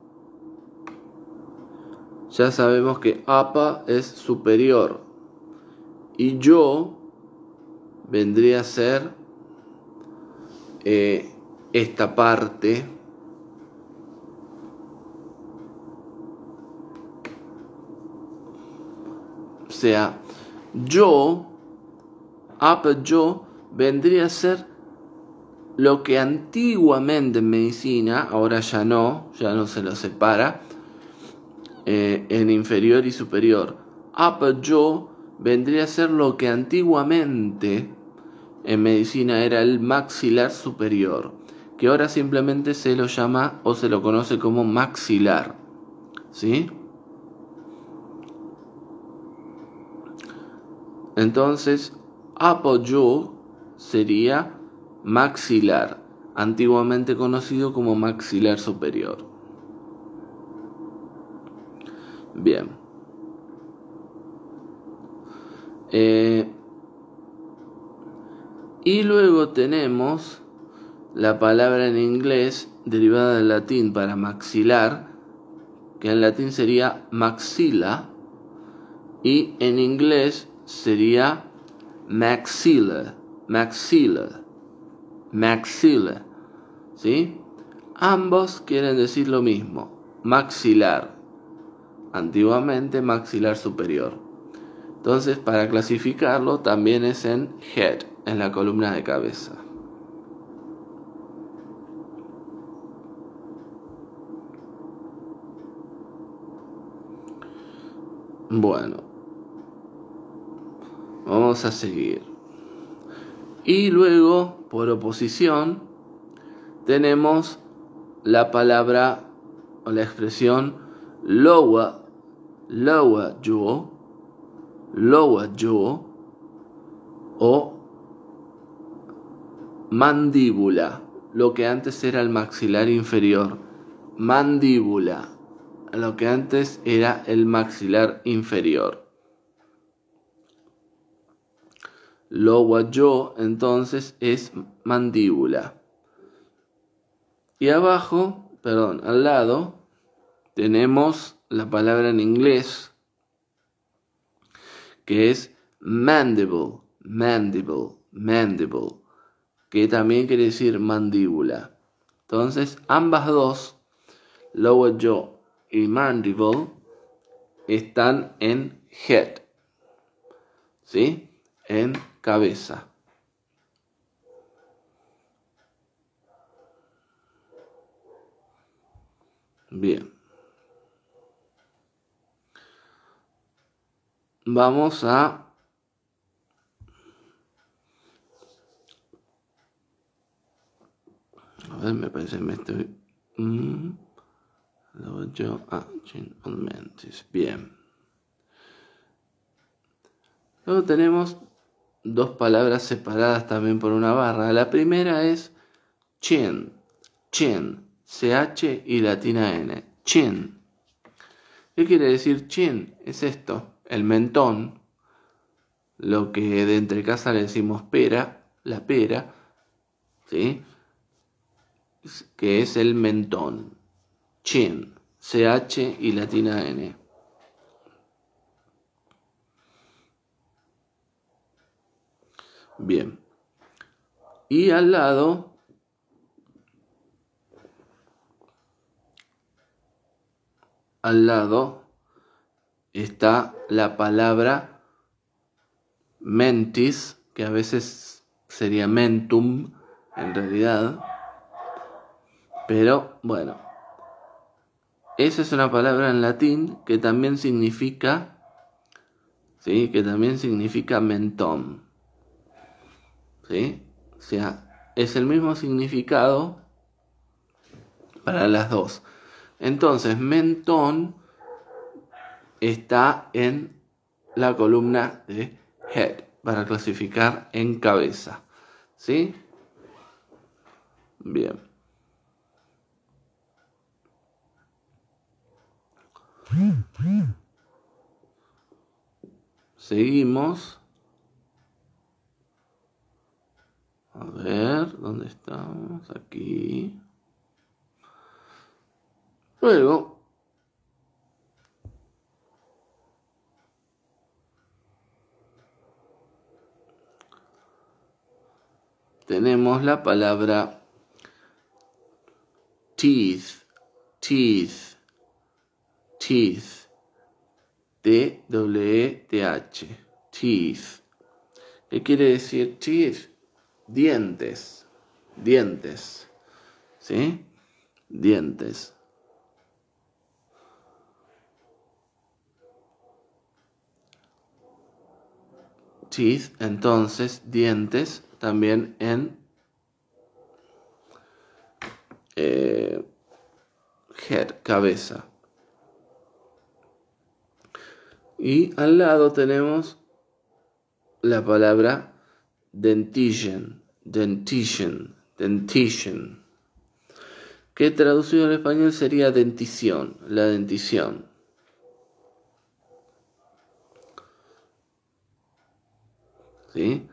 Ya sabemos que upper es superior y jaw vendría a ser eh, esta parte o sea, jaw, upper jaw vendría a ser lo que antiguamente en medicina, ahora ya no, ya no se lo separa, eh, en inferior y superior. Upper jaw vendría a ser lo que antiguamente en medicina era el maxilar superior, que ahora simplemente se lo llama o se lo conoce como maxilar, ¿sí? Entonces, upper jaw sería maxilar, antiguamente conocido como maxilar superior. Bien. Eh, y luego tenemos la palabra en inglés derivada del latín para maxilar, que en latín sería maxilla, y en inglés sería maxilla, maxilla, maxilla, ¿sí? Ambos quieren decir lo mismo, maxilar, antiguamente maxilar superior. Entonces, para clasificarlo también es en head, en la columna de cabeza. Bueno, vamos a seguir. Y luego, por oposición, tenemos la palabra o la expresión lower, lower jaw, lower jaw o mandíbula, lo que antes era el maxilar inferior. Mandíbula, lo que antes era el maxilar inferior. Lower jaw entonces es mandíbula. Y abajo, perdón, al lado, tenemos la palabra en inglés que es mandible, mandible, mandible, que también quiere decir mandíbula. Entonces, ambas dos, lower jaw y mandible, están en head, ¿sí? En cabeza. Bien. Vamos a a ver, me parece que me estoy mm, lower jaw, ah, chin on mantis. Bien. Luego tenemos dos palabras separadas también por una barra. La primera es chin, chin, C H y latina N, chin. ¿Qué quiere decir chin? Es esto, el mentón, lo que de entre casa le decimos pera, la pera, ¿sí? Que es el mentón, chin, C H y latina N. Bien. Y al lado al lado está la palabra mentis, que a veces sería mentum en realidad, pero bueno, esa es una palabra en latín que también significa, ¿sí? Que también significa mentón, ¿sí? O sea, es el mismo significado, para las dos. Entonces, mentón está en la columna de head para clasificar en cabeza. ¿Sí? Bien. Seguimos. A ver, ¿dónde estamos? Aquí. Luego, tenemos la palabra teeth, teeth, teeth, T W E T H, teeth. ¿Qué quiere decir teeth? Dientes, dientes, ¿sí? Dientes. Teeth, entonces, dientes, también en eh, head, cabeza. Y al lado tenemos la palabra dentition, dentition, dentition, que traducido al español sería dentición, la dentición. ¿Sí?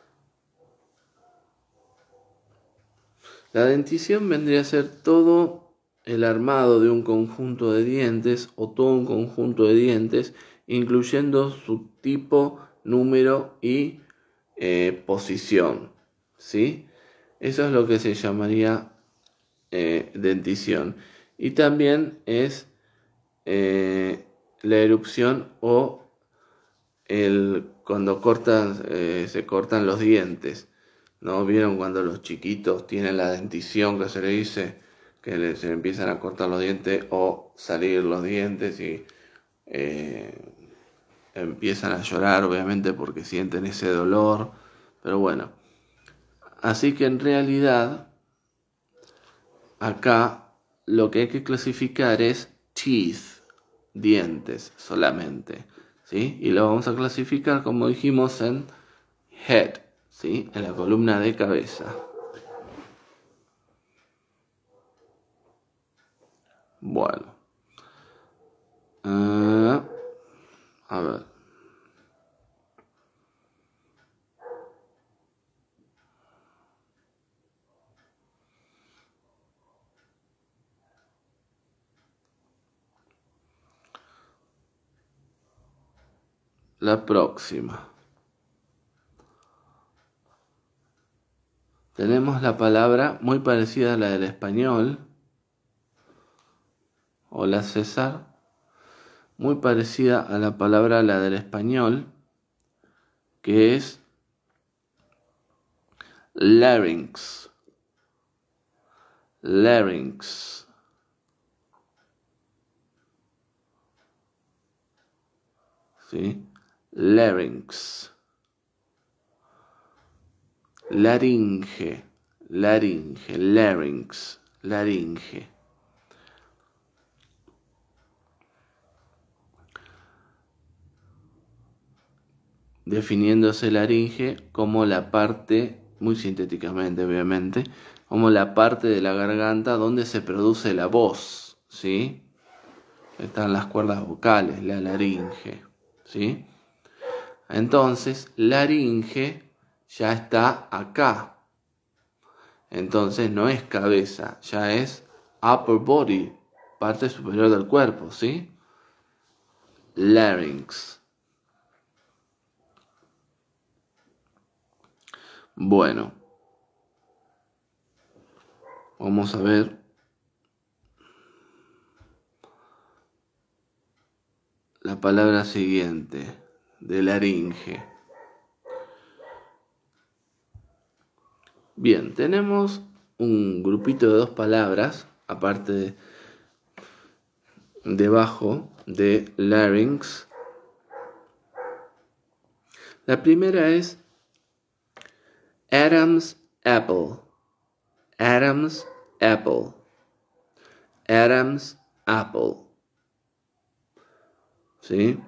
La dentición vendría a ser todo el armado de un conjunto de dientes o todo un conjunto de dientes, incluyendo su tipo, número y eh, posición. ¿Sí? Eso es lo que se llamaría eh, dentición. Y también es eh, la erupción o el cuando cortan, eh, se cortan los dientes. ¿No vieron cuando los chiquitos tienen la dentición, que se le dice que le, se empiezan a cortar los dientes o salir los dientes y eh, empiezan a llorar, obviamente, porque sienten ese dolor? Pero bueno, así que en realidad acá lo que hay que clasificar es teeth, dientes solamente, ¿sí? Y lo vamos a clasificar, como dijimos, en head, ¿sí? En la columna de cabeza. Bueno. Uh, a ver. La próxima. Tenemos la palabra muy parecida a la del español. Hola, César. Muy parecida a la palabra a la del español, que es larynx. Larynx. ¿Sí? Larynx. Laringe. Laringe. Larynx. Laringe. Definiéndose laringe como la parte, muy sintéticamente obviamente, como la parte de la garganta donde se produce la voz, ¿sí? Están las cuerdas vocales, la laringe, ¿sí? Entonces, laringe ya está acá. Entonces no es cabeza, ya es upper body, parte superior del cuerpo, ¿sí? Larynx. Bueno, vamos a ver la palabra siguiente, de laringe. Bien, tenemos un grupito de dos palabras, aparte de debajo de larynx. La primera es Adam's apple. Adam's apple. Adam's apple. ¿Sí?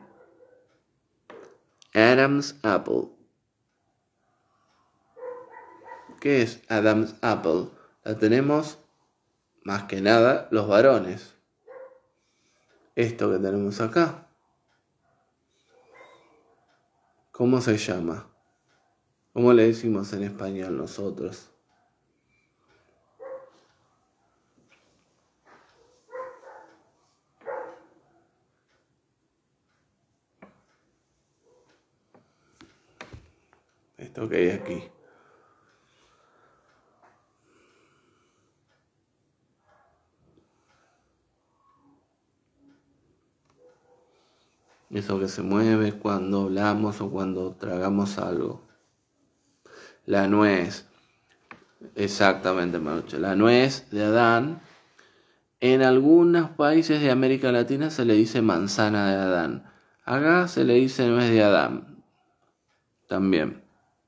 Adam's apple. ¿Qué es Adam's apple? La tenemos más que nada los varones. Esto que tenemos acá. ¿Cómo se llama? ¿Cómo le decimos en español nosotros? Esto que hay aquí. Eso que se mueve cuando hablamos o cuando tragamos algo. La nuez. Exactamente, Manucho. La nuez de Adán. En algunos países de América Latina se le dice manzana de Adán. Acá se le dice nuez de Adán. También.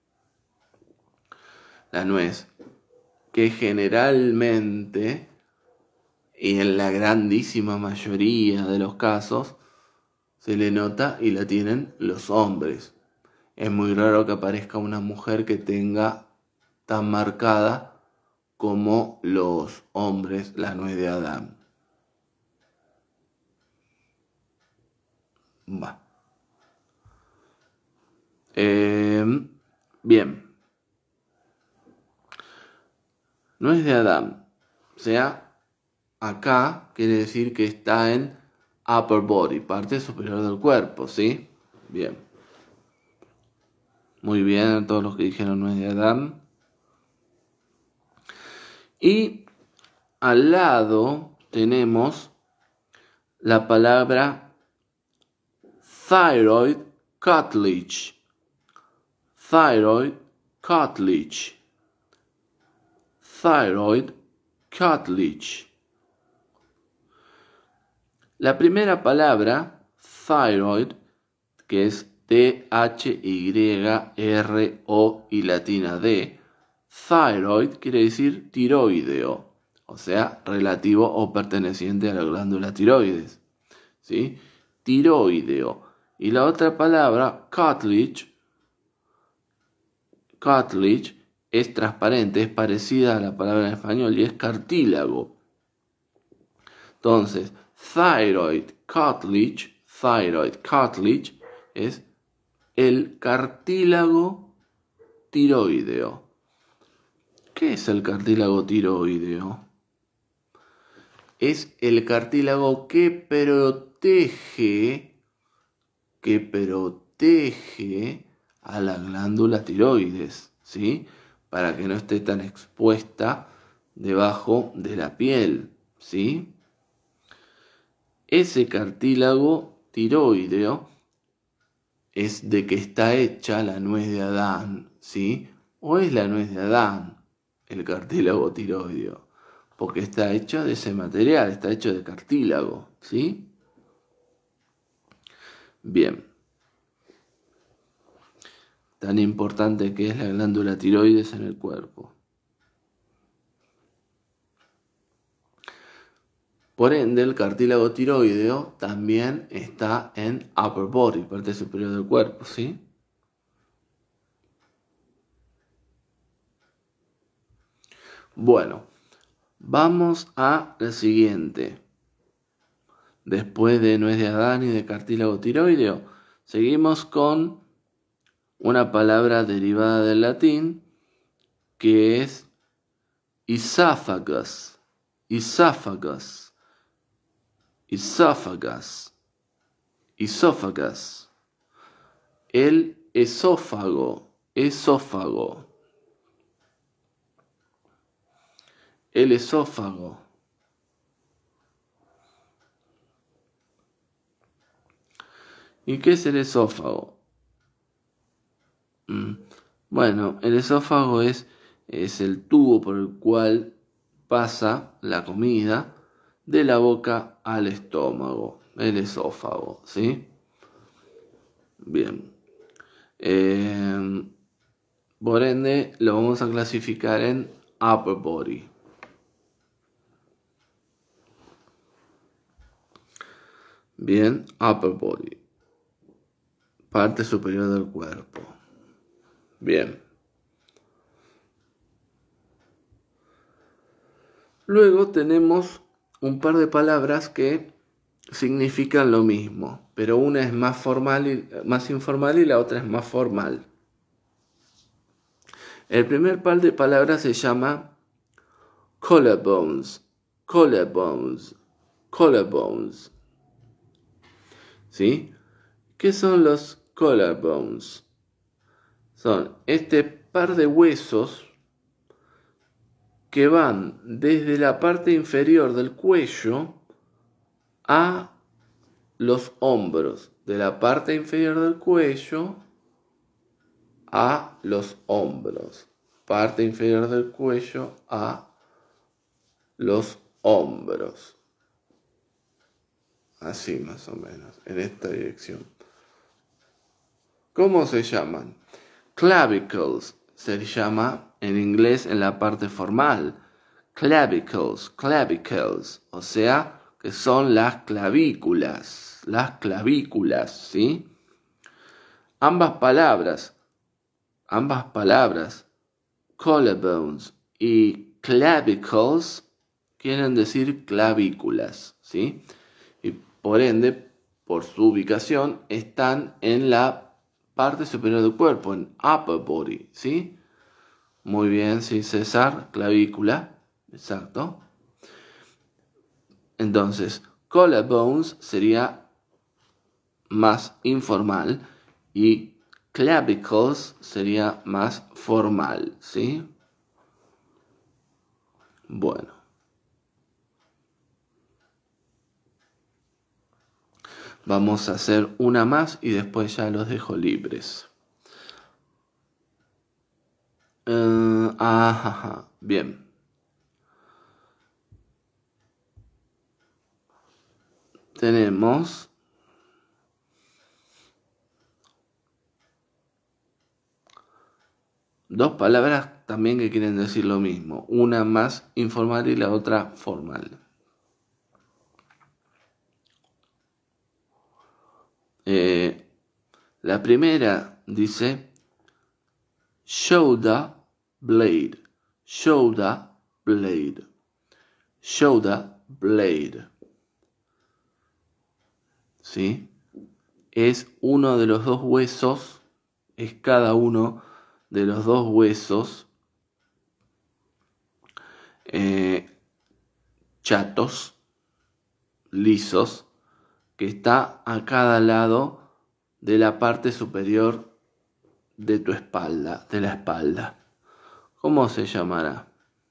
La nuez. Que generalmente, y en la grandísima mayoría de los casos, se le nota y la tienen los hombres. Es muy raro que aparezca una mujer que tenga tan marcada como los hombres la nuez de Adán. Va. Eh, bien. Nuez de Adán. O sea, acá quiere decir que está en upper body, parte superior del cuerpo, ¿sí? Bien. Muy bien a todos los que dijeron nuez de Adán. Y al lado tenemos la palabra thyroid cartilage. Thyroid cartilage. Thyroid cartilage. La primera palabra, thyroid, que es T H Y R O y latina D, thyroid quiere decir tiroideo, o sea, relativo o perteneciente a la glándula tiroides, ¿sí? Tiroideo. Y la otra palabra, cartilage, cartilage, es transparente, es parecida a la palabra en español y es cartílago. Entonces, thyroid cartilage, thyroid cartilage es el cartílago tiroideo. ¿Qué es el cartílago tiroideo? Es el cartílago que protege, que protege a la glándula tiroides, ¿sí? Para que no esté tan expuesta debajo de la piel, ¿sí? Ese cartílago tiroideo es de que está hecha la nuez de Adán, ¿sí? O es la nuez de Adán, el cartílago tiroideo, porque está hecho de ese material, está hecho de cartílago, ¿sí? Bien. Tan importante que es la glándula tiroides en el cuerpo. Por ende, el cartílago tiroideo también está en upper body, parte superior del cuerpo, ¿sí? Bueno, vamos a la siguiente. Después de nuez de Adán y de cartílago tiroideo, seguimos con una palabra derivada del latín que es esophagus. Esophagus. Esophagus. Esophagus. El esófago. Esófago. El esófago. ¿Y qué es el esófago? Mm. Bueno, el esófago es, es el tubo por el cual pasa la comida de la boca al estómago. El esófago, ¿sí? Bien. Eh, por ende, lo vamos a clasificar en upper body. Bien, upper body. Parte superior del cuerpo. Bien. Luego tenemos un par de palabras que significan lo mismo, pero una es más formal y más informal y la otra es más formal. El primer par de palabras se llama collarbones, collarbones, collarbones. ¿Sí? ¿Qué son los collarbones? Son este par de huesos que van desde la parte inferior del cuello a los hombros, de la parte inferior del cuello a los hombros, parte inferior del cuello a los hombros, así más o menos, en esta dirección. ¿Cómo se llaman? Clavicles se llama en inglés en la parte formal. Clavicles, clavicles, o sea, que son las clavículas, las clavículas, ¿sí? Ambas palabras, ambas palabras, collarbones y clavicles, quieren decir clavículas, ¿sí? Y por ende, por su ubicación, están en la parte superior del cuerpo, en upper body, ¿sí? Muy bien, sí, César, clavícula, exacto. Entonces, collarbones sería más informal y clavicles sería más formal, ¿sí? Bueno. Vamos a hacer una más y después ya los dejo libres. Uh, ajá, bien. Tenemos dos palabras también que quieren decir lo mismo. Una más informal y la otra formal. Eh, la primera dice shoulder blade, shoulder blade, shoulder blade. ¿Sí? Es uno de los dos huesos, es cada uno de los dos huesos eh, chatos, lisos, que está a cada lado de la parte superior de tu espalda, de la espalda. ¿Cómo se llamará?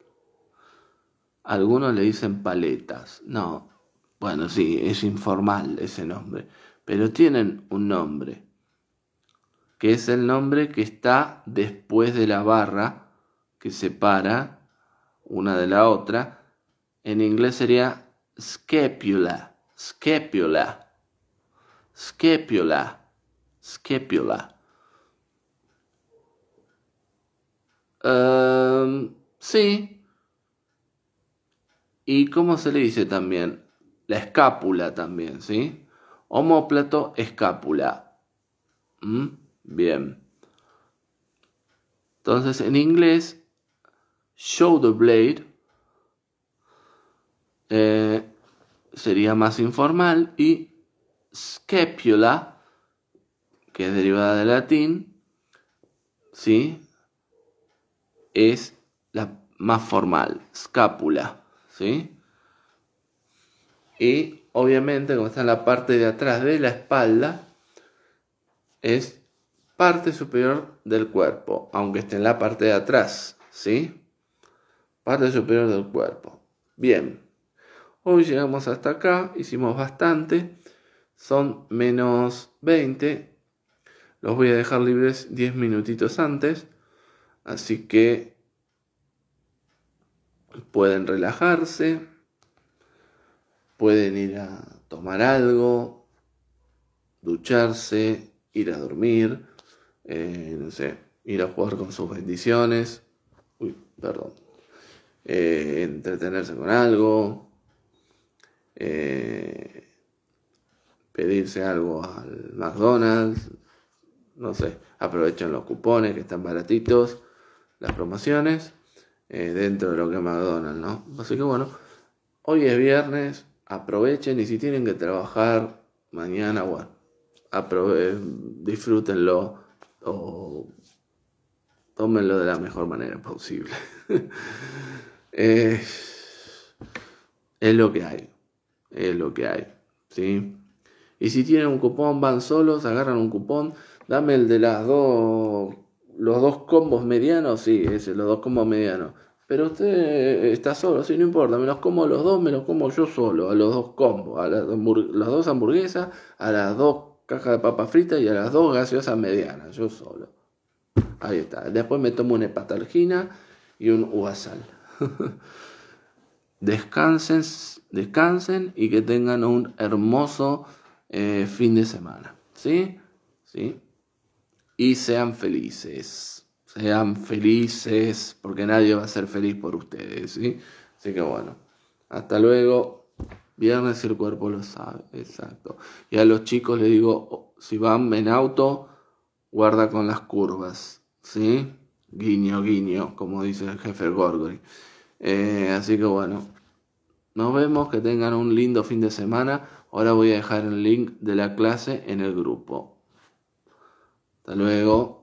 Algunos le dicen paletas. No, bueno, sí, es informal ese nombre, pero tienen un nombre, que es el nombre que está después de la barra que separa una de la otra. En inglés sería scapula, scapula, scapula, scapula. Um, sí. ¿Y cómo se le dice también? La escápula también, ¿sí? Omóplato, escápula. ¿Mm? Bien. Entonces, en inglés, shoulder blade eh, sería más informal y scapula, que es derivada del latín, ¿sí? Es la más formal, scápula, ¿sí? Y obviamente, como está en la parte de atrás de la espalda, es parte superior del cuerpo, aunque esté en la parte de atrás, ¿sí? Parte superior del cuerpo. Bien, hoy llegamos hasta acá, hicimos bastante, son menos veinte, los voy a dejar libres diez minutitos antes, así que pueden relajarse, pueden ir a tomar algo, ducharse, ir a dormir, eh, no sé, ir a jugar con sus bendiciones, uy, perdón, eh, entretenerse con algo, eh, pedirse algo al McDonald's, no sé, aprovechen los cupones que están baratitos, las promociones, eh, dentro de lo que es McDonald's, ¿no? Así que bueno, hoy es viernes, aprovechen y si tienen que trabajar mañana, bueno, aprove- disfrútenlo o tómenlo de la mejor manera posible. eh, es lo que hay, es lo que hay, ¿sí? Y si tienen un cupón, van solos, agarran un cupón, dame el de las dos, los dos combos medianos, sí, ese, los dos combos medianos. Pero usted está solo, sí, no importa, me los como los dos, me los como yo solo, a los dos combos, a las, hamburg- las dos hamburguesas, a las dos cajas de papas fritas y a las dos gaseosas medianas, yo solo. Ahí está. Después me tomo una hepatalgina y un Uasal. Descansen, descansen y que tengan un hermoso eh, fin de semana. ¿Sí? ¿Sí? Y sean felices. Sean felices, porque nadie va a ser feliz por ustedes. ¿Sí? Así que bueno. Hasta luego. Viernes el cuerpo lo sabe. Exacto. Y a los chicos les digo, si van en auto, guarda con las curvas. ¿Sí? Guiño, guiño, como dice el jefe Gorgory. Eh, así que bueno, nos vemos, que tengan un lindo fin de semana. Ahora voy a dejar el link de la clase en el grupo. Hasta luego.